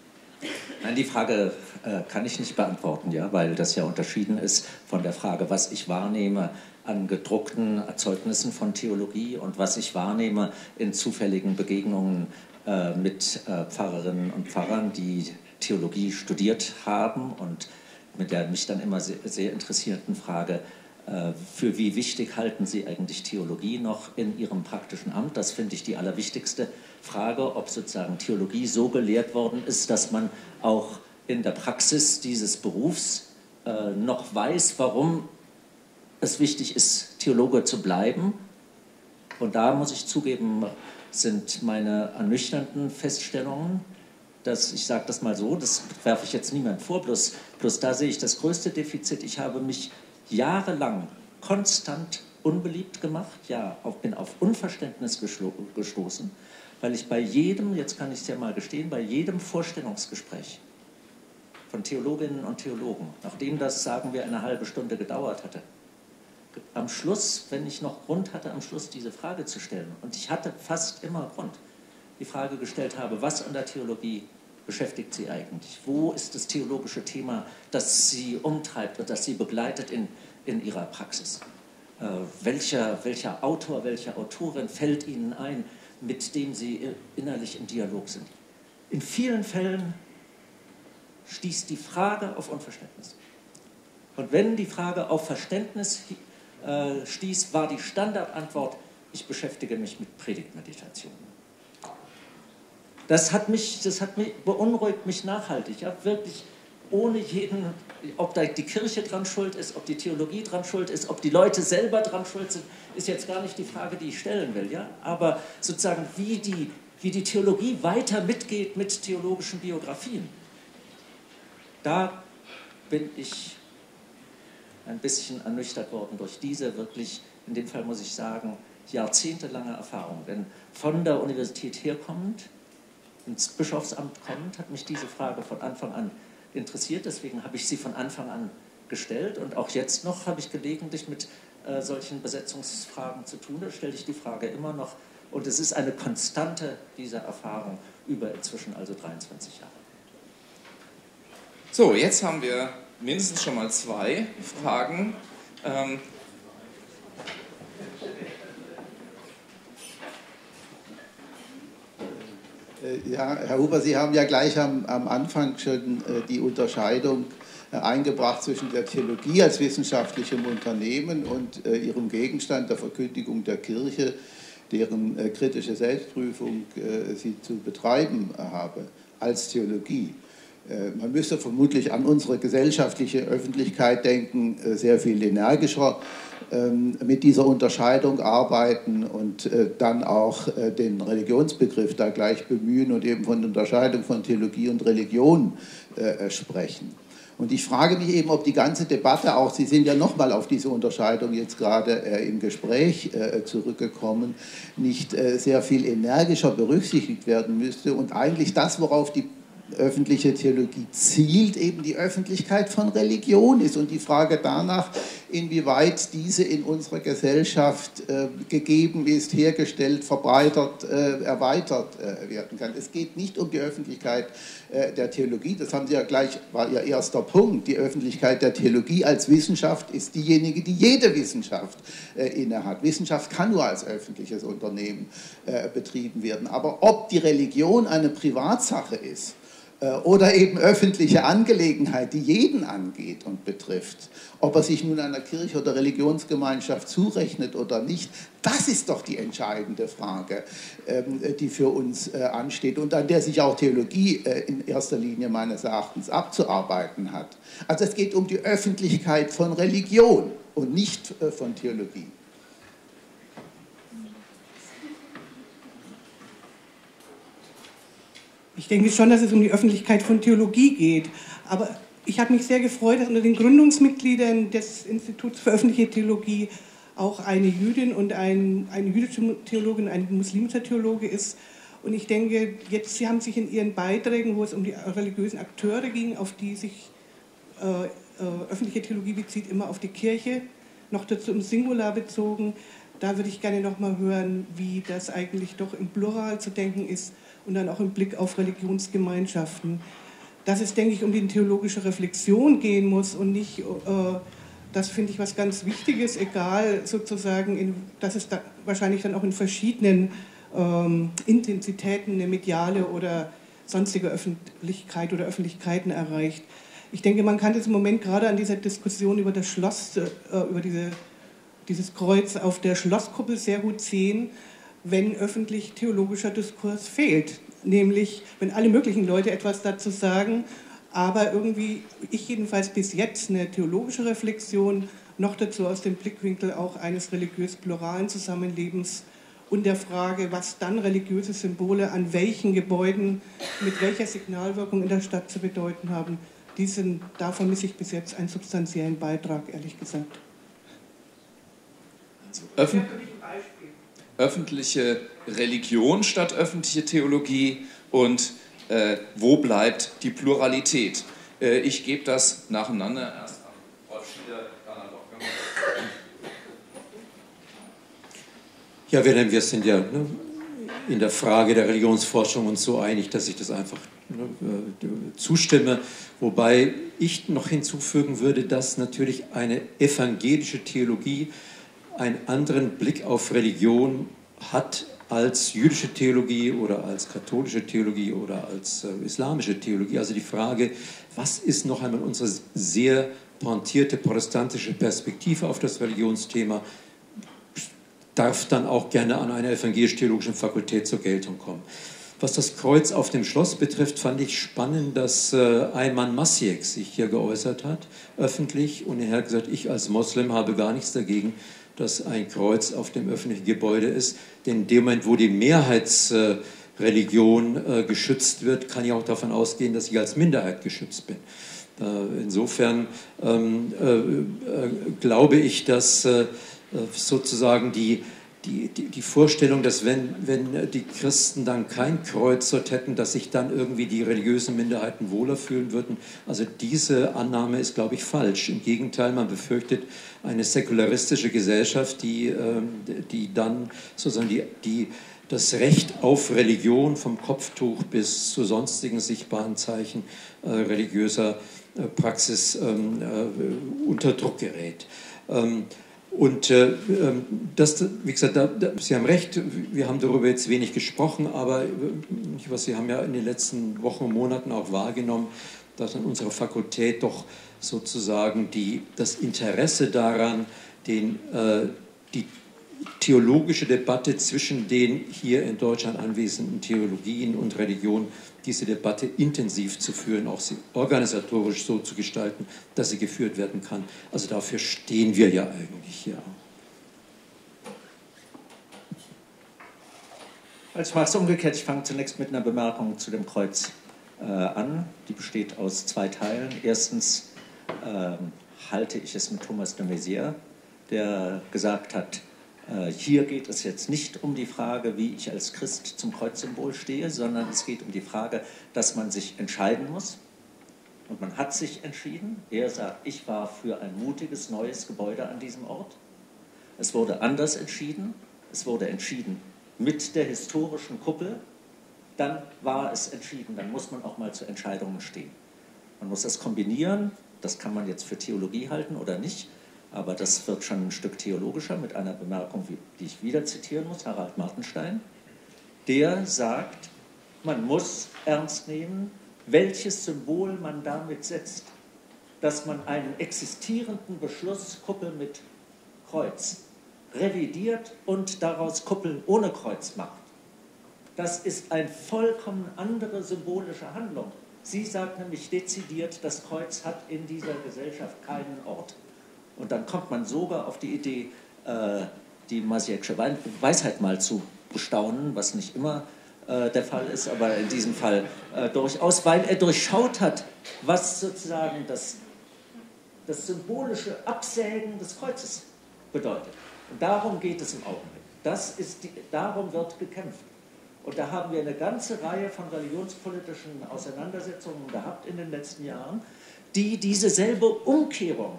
Nein, die Frage kann ich nicht beantworten, ja, weil das ja unterschieden ist von der Frage, was ich wahrnehme an gedruckten Erzeugnissen von Theologie und was ich wahrnehme in zufälligen Begegnungen mit Pfarrerinnen und Pfarrern, die Theologie studiert haben und mit der mich dann immer sehr interessierten Frage, für wie wichtig halten Sie eigentlich Theologie noch in Ihrem praktischen Amt? Das finde ich die allerwichtigste Frage, ob sozusagen Theologie so gelehrt worden ist, dass man auch in der Praxis dieses Berufs noch weiß, warum es wichtig ist, Theologe zu bleiben. Und da muss ich zugeben, sind meine ernüchternden Feststellungen, dass, ich sage das mal so, das werfe ich jetzt niemand vor, bloß da sehe ich das größte Defizit. Ich habe mich jahrelang konstant unbeliebt gemacht, ja, bin auf Unverständnis gestoßen, weil ich bei jedem, jetzt kann ich es ja mal gestehen, bei jedem Vorstellungsgespräch von Theologinnen und Theologen, nachdem das, sagen wir, eine halbe Stunde gedauert hatte, am Schluss, wenn ich noch Grund hatte, am Schluss diese Frage zu stellen, und ich hatte fast immer Grund, die Frage gestellt habe, was an der Theologie beschäftigt Sie eigentlich? Wo ist das theologische Thema, das Sie umtreibt und das Sie begleitet in Ihrer Praxis? Welcher Autor, welche Autorin fällt Ihnen ein, mit dem Sie innerlich im Dialog sind? In vielen Fällen stieß die Frage auf Unverständnis. Und wenn die Frage auf Verständnis stieß, war die Standardantwort, ich beschäftige mich mit Predigtmeditationen. Das beunruhigt mich nachhaltig, ja, wirklich ohne jeden, ob da die Kirche dran schuld ist, ob die Theologie dran schuld ist, ob die Leute selber dran schuld sind, ist jetzt gar nicht die Frage, die ich stellen will, ja, aber sozusagen, wie die Theologie weiter mitgeht mit theologischen Biografien. Da bin ich ein bisschen ernüchtert worden durch diese wirklich, in dem Fall muss ich sagen, jahrzehntelange Erfahrung. Denn von der Universität herkommend, ins Bischofsamt kommend, hat mich diese Frage von Anfang an interessiert. Deswegen habe ich sie von Anfang an gestellt. Und auch jetzt noch habe ich gelegentlich mit solchen Besetzungsfragen zu tun. Da stelle ich die Frage immer noch. Und es ist eine Konstante dieser Erfahrung über inzwischen also 23 Jahre. So, jetzt haben wir mindestens schon mal 2 Fragen. Ja, Herr Huber, Sie haben ja gleich am Anfang schon die Unterscheidung eingebracht zwischen der Theologie als wissenschaftlichem Unternehmen und ihrem Gegenstand der Verkündigung der Kirche, deren kritische Selbstprüfung sie zu betreiben habe, als Theologie. Man müsste vermutlich an unsere gesellschaftliche Öffentlichkeit denken, sehr viel energischer mit dieser Unterscheidung arbeiten und dann auch den Religionsbegriff da gleich bemühen und eben von der Unterscheidung von Theologie und Religion sprechen. Und ich frage mich eben, ob die ganze Debatte auch, Sie sind ja nochmal auf diese Unterscheidung jetzt gerade im Gespräch zurückgekommen, nicht sehr viel energischer berücksichtigt werden müsste und eigentlich das, worauf die öffentliche Theologie zielt, eben die Öffentlichkeit von Religion ist und die Frage danach, inwieweit diese in unserer Gesellschaft gegeben ist, hergestellt, verbreitert, erweitert werden kann. Es geht nicht um die Öffentlichkeit der Theologie, das haben Sie ja gleich, war Ihr erster Punkt. Die Öffentlichkeit der Theologie als Wissenschaft ist diejenige, die jede Wissenschaft innehat. Wissenschaft kann nur als öffentliches Unternehmen betrieben werden. Aber ob die Religion eine Privatsache ist, oder eben öffentliche Angelegenheit, die jeden angeht und betrifft, ob er sich nun einer Kirche oder Religionsgemeinschaft zurechnet oder nicht, das ist doch die entscheidende Frage, die für uns ansteht und an der sich auch Theologie in erster Linie meines Erachtens abzuarbeiten hat. Also es geht um die Öffentlichkeit von Religion und nicht von Theologie. Ich denke schon, dass es um die Öffentlichkeit von Theologie geht. Aber ich habe mich sehr gefreut, dass unter den Gründungsmitgliedern des Instituts für öffentliche Theologie auch eine Jüdin und eine jüdische Theologin und ein muslimischer Theologe ist. Und ich denke, jetzt, Sie haben sich in Ihren Beiträgen, wo es um die religiösen Akteure ging, auf die sich öffentliche Theologie bezieht, immer auf die Kirche, noch dazu im Singular bezogen. Da würde ich gerne noch mal hören, wie das eigentlich doch im Plural zu denken ist und dann auch im Blick auf Religionsgemeinschaften. Dass es, denke ich, um die theologische Reflexion gehen muss und nicht, das finde ich was ganz Wichtiges, egal sozusagen, dass es da wahrscheinlich dann auch in verschiedenen Intensitäten eine mediale oder sonstige Öffentlichkeit oder Öffentlichkeiten erreicht. Ich denke, man kann das im Moment gerade an dieser Diskussion über das Schloss, über dieses Kreuz auf der Schlosskuppel sehr gut sehen, wenn öffentlich-theologischer Diskurs fehlt. Nämlich, wenn alle möglichen Leute etwas dazu sagen, aber irgendwie, ich jedenfalls bis jetzt, eine theologische Reflexion, noch dazu aus dem Blickwinkel auch eines religiös-pluralen Zusammenlebens und der Frage, was dann religiöse Symbole an welchen Gebäuden mit welcher Signalwirkung in der Stadt zu bedeuten haben. Da vermisse ich bis jetzt einen substanziellen Beitrag, ehrlich gesagt. Also öffentliche Religion statt öffentliche Theologie und wo bleibt die Pluralität? Ich gebe das nacheinander erst an Rolf Schieder, dann an Wolfgang. Ja, Wilhelm, wir sind ja in der Frage der Religionsforschung uns so einig, dass ich das einfach zustimme, wobei ich noch hinzufügen würde, dass natürlich eine evangelische Theologie einen anderen Blick auf Religion hat als jüdische Theologie oder als katholische Theologie oder als islamische Theologie. Also die Frage, was ist noch einmal unsere sehr pointierte protestantische Perspektive auf das Religionsthema, darf dann auch gerne an einer evangelisch-theologischen Fakultät zur Geltung kommen. Was das Kreuz auf dem Schloss betrifft, fand ich spannend, dass Ayman Masiek sich hier geäußert hat, öffentlich, und er hat gesagt, ich als Moslem habe gar nichts dagegen, dass ein Kreuz auf dem öffentlichen Gebäude ist, denn in dem Moment, wo die Mehrheitsreligion geschützt wird, kann ich auch davon ausgehen, dass ich als Minderheit geschützt bin. Insofern glaube ich, dass sozusagen die Vorstellung, dass wenn die Christen dann kein Kreuz dort hätten, dass sich dann irgendwie die religiösen Minderheiten wohler fühlen würden. Also diese Annahme ist, glaube ich, falsch. Im Gegenteil, man befürchtet eine säkularistische Gesellschaft, die dann sozusagen das Recht auf Religion vom Kopftuch bis zu sonstigen sichtbaren Zeichen religiöser Praxis unter Druck gerät. Und wie gesagt, Sie haben recht, wir haben darüber jetzt wenig gesprochen, aber Sie haben ja in den letzten Wochen und Monaten auch wahrgenommen, dass an unserer Fakultät doch sozusagen das Interesse daran, die theologische Debatte zwischen den hier in Deutschland anwesenden Theologien und Religionen, diese Debatte intensiv zu führen, auch sie organisatorisch so zu gestalten, dass sie geführt werden kann. Also dafür stehen wir ja eigentlich hier. Also ich mache es umgekehrt. Ich fange zunächst mit einer Bemerkung zu dem Kreuz an. Die besteht aus zwei Teilen. Erstens halte ich es mit Thomas de Maizière, der gesagt hat, hier geht es jetzt nicht um die Frage, wie ich als Christ zum Kreuzsymbol stehe, sondern es geht um die Frage, dass man sich entscheiden muss. Und man hat sich entschieden. Er sagt, ich war für ein mutiges neues Gebäude an diesem Ort. Es wurde anders entschieden. Es wurde entschieden mit der historischen Kuppel. Dann war es entschieden. Dann muss man auch mal zu Entscheidungen stehen. Man muss das kombinieren. Das kann man jetzt für Theologie halten oder nicht. Aber das wird schon ein Stück theologischer mit einer Bemerkung, die ich wieder zitieren muss, Harald Martenstein. Der sagt, man muss ernst nehmen, welches Symbol man damit setzt. Dass man einen existierenden Beschluss, Kuppel mit Kreuz, revidiert und daraus Kuppeln ohne Kreuz macht. Das ist eine vollkommen andere symbolische Handlung. Sie sagt nämlich dezidiert, das Kreuz hat in dieser Gesellschaft keinen Ort. Und dann kommt man sogar auf die Idee, die Masiek'sche Weisheit mal zu bestaunen, was nicht immer der Fall ist, aber in diesem Fall durchaus, weil er durchschaut hat, was sozusagen das symbolische Absägen des Kreuzes bedeutet. Und darum geht es im Augenblick. Darum wird gekämpft. Und da haben wir eine ganze Reihe von religionspolitischen Auseinandersetzungen gehabt in den letzten Jahren, die diese selbe Umkehrung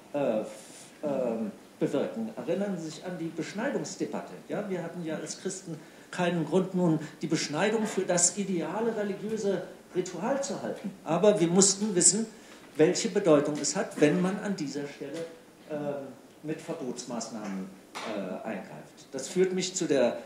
bewirken. Erinnern Sie sich an die Beschneidungsdebatte. Ja, wir hatten ja als Christen keinen Grund, nun die Beschneidung für das ideale religiöse Ritual zu halten. Aber wir mussten wissen, welche Bedeutung es hat, wenn man an dieser Stelle mit Verbotsmaßnahmen eingreift. Das führt mich zu der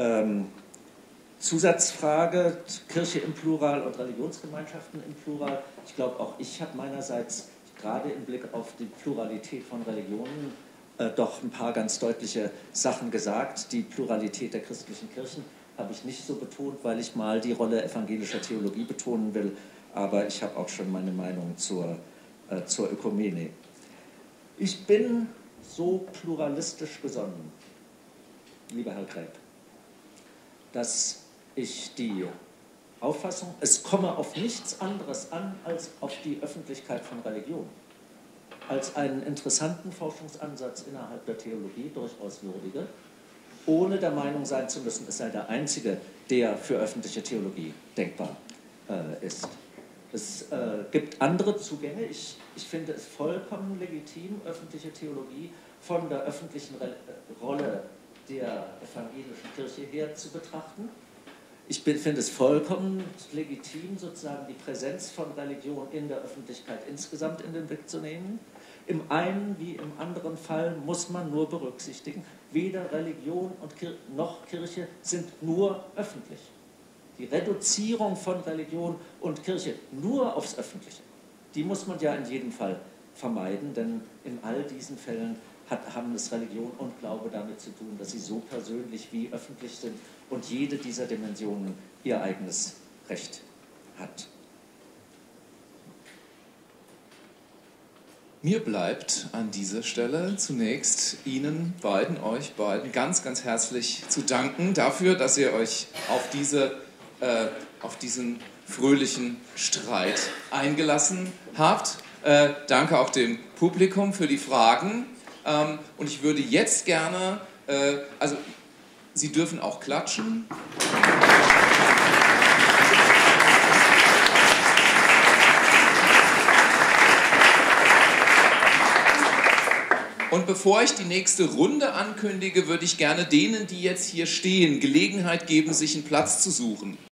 Zusatzfrage Kirche im Plural und Religionsgemeinschaften im Plural. Ich glaube, auch ich habe meinerseits gerade im Blick auf die Pluralität von Religionen doch ein paar ganz deutliche Sachen gesagt. Die Pluralität der christlichen Kirchen habe ich nicht so betont, weil ich mal die Rolle evangelischer Theologie betonen will, aber ich habe auch schon meine Meinung zur Ökumene. Ich bin so pluralistisch gesonnen, lieber Herr Greb, dass ich die Auffassung, es komme auf nichts anderes an als auf die Öffentlichkeit von Religion, als einen interessanten Forschungsansatz innerhalb der Theologie durchaus würdige, ohne der Meinung sein zu müssen, es sei der einzige, der für öffentliche Theologie denkbar ist. Es gibt andere Zugänge. Ich finde es vollkommen legitim, öffentliche Theologie von der öffentlichen Rolle der evangelischen Kirche her zu betrachten. Ich finde es vollkommen legitim, sozusagen die Präsenz von Religion in der Öffentlichkeit insgesamt in den Blick zu nehmen. Im einen wie im anderen Fall muss man nur berücksichtigen, weder Religion noch Kirche sind nur öffentlich. Die Reduzierung von Religion und Kirche nur aufs Öffentliche, die muss man ja in jedem Fall vermeiden, denn in all diesen Fällen haben es Religion und Glaube damit zu tun, dass sie so persönlich wie öffentlich sind und jede dieser Dimensionen ihr eigenes Recht hat. Mir bleibt an dieser Stelle zunächst euch beiden ganz, ganz herzlich zu danken dafür, dass ihr euch auf diesen fröhlichen Streit eingelassen habt. Danke auch dem Publikum für die Fragen. Und ich würde jetzt gerne, also Sie dürfen auch klatschen. Und bevor ich die nächste Runde ankündige, würde ich gerne denen, die jetzt hier stehen, Gelegenheit geben, sich einen Platz zu suchen.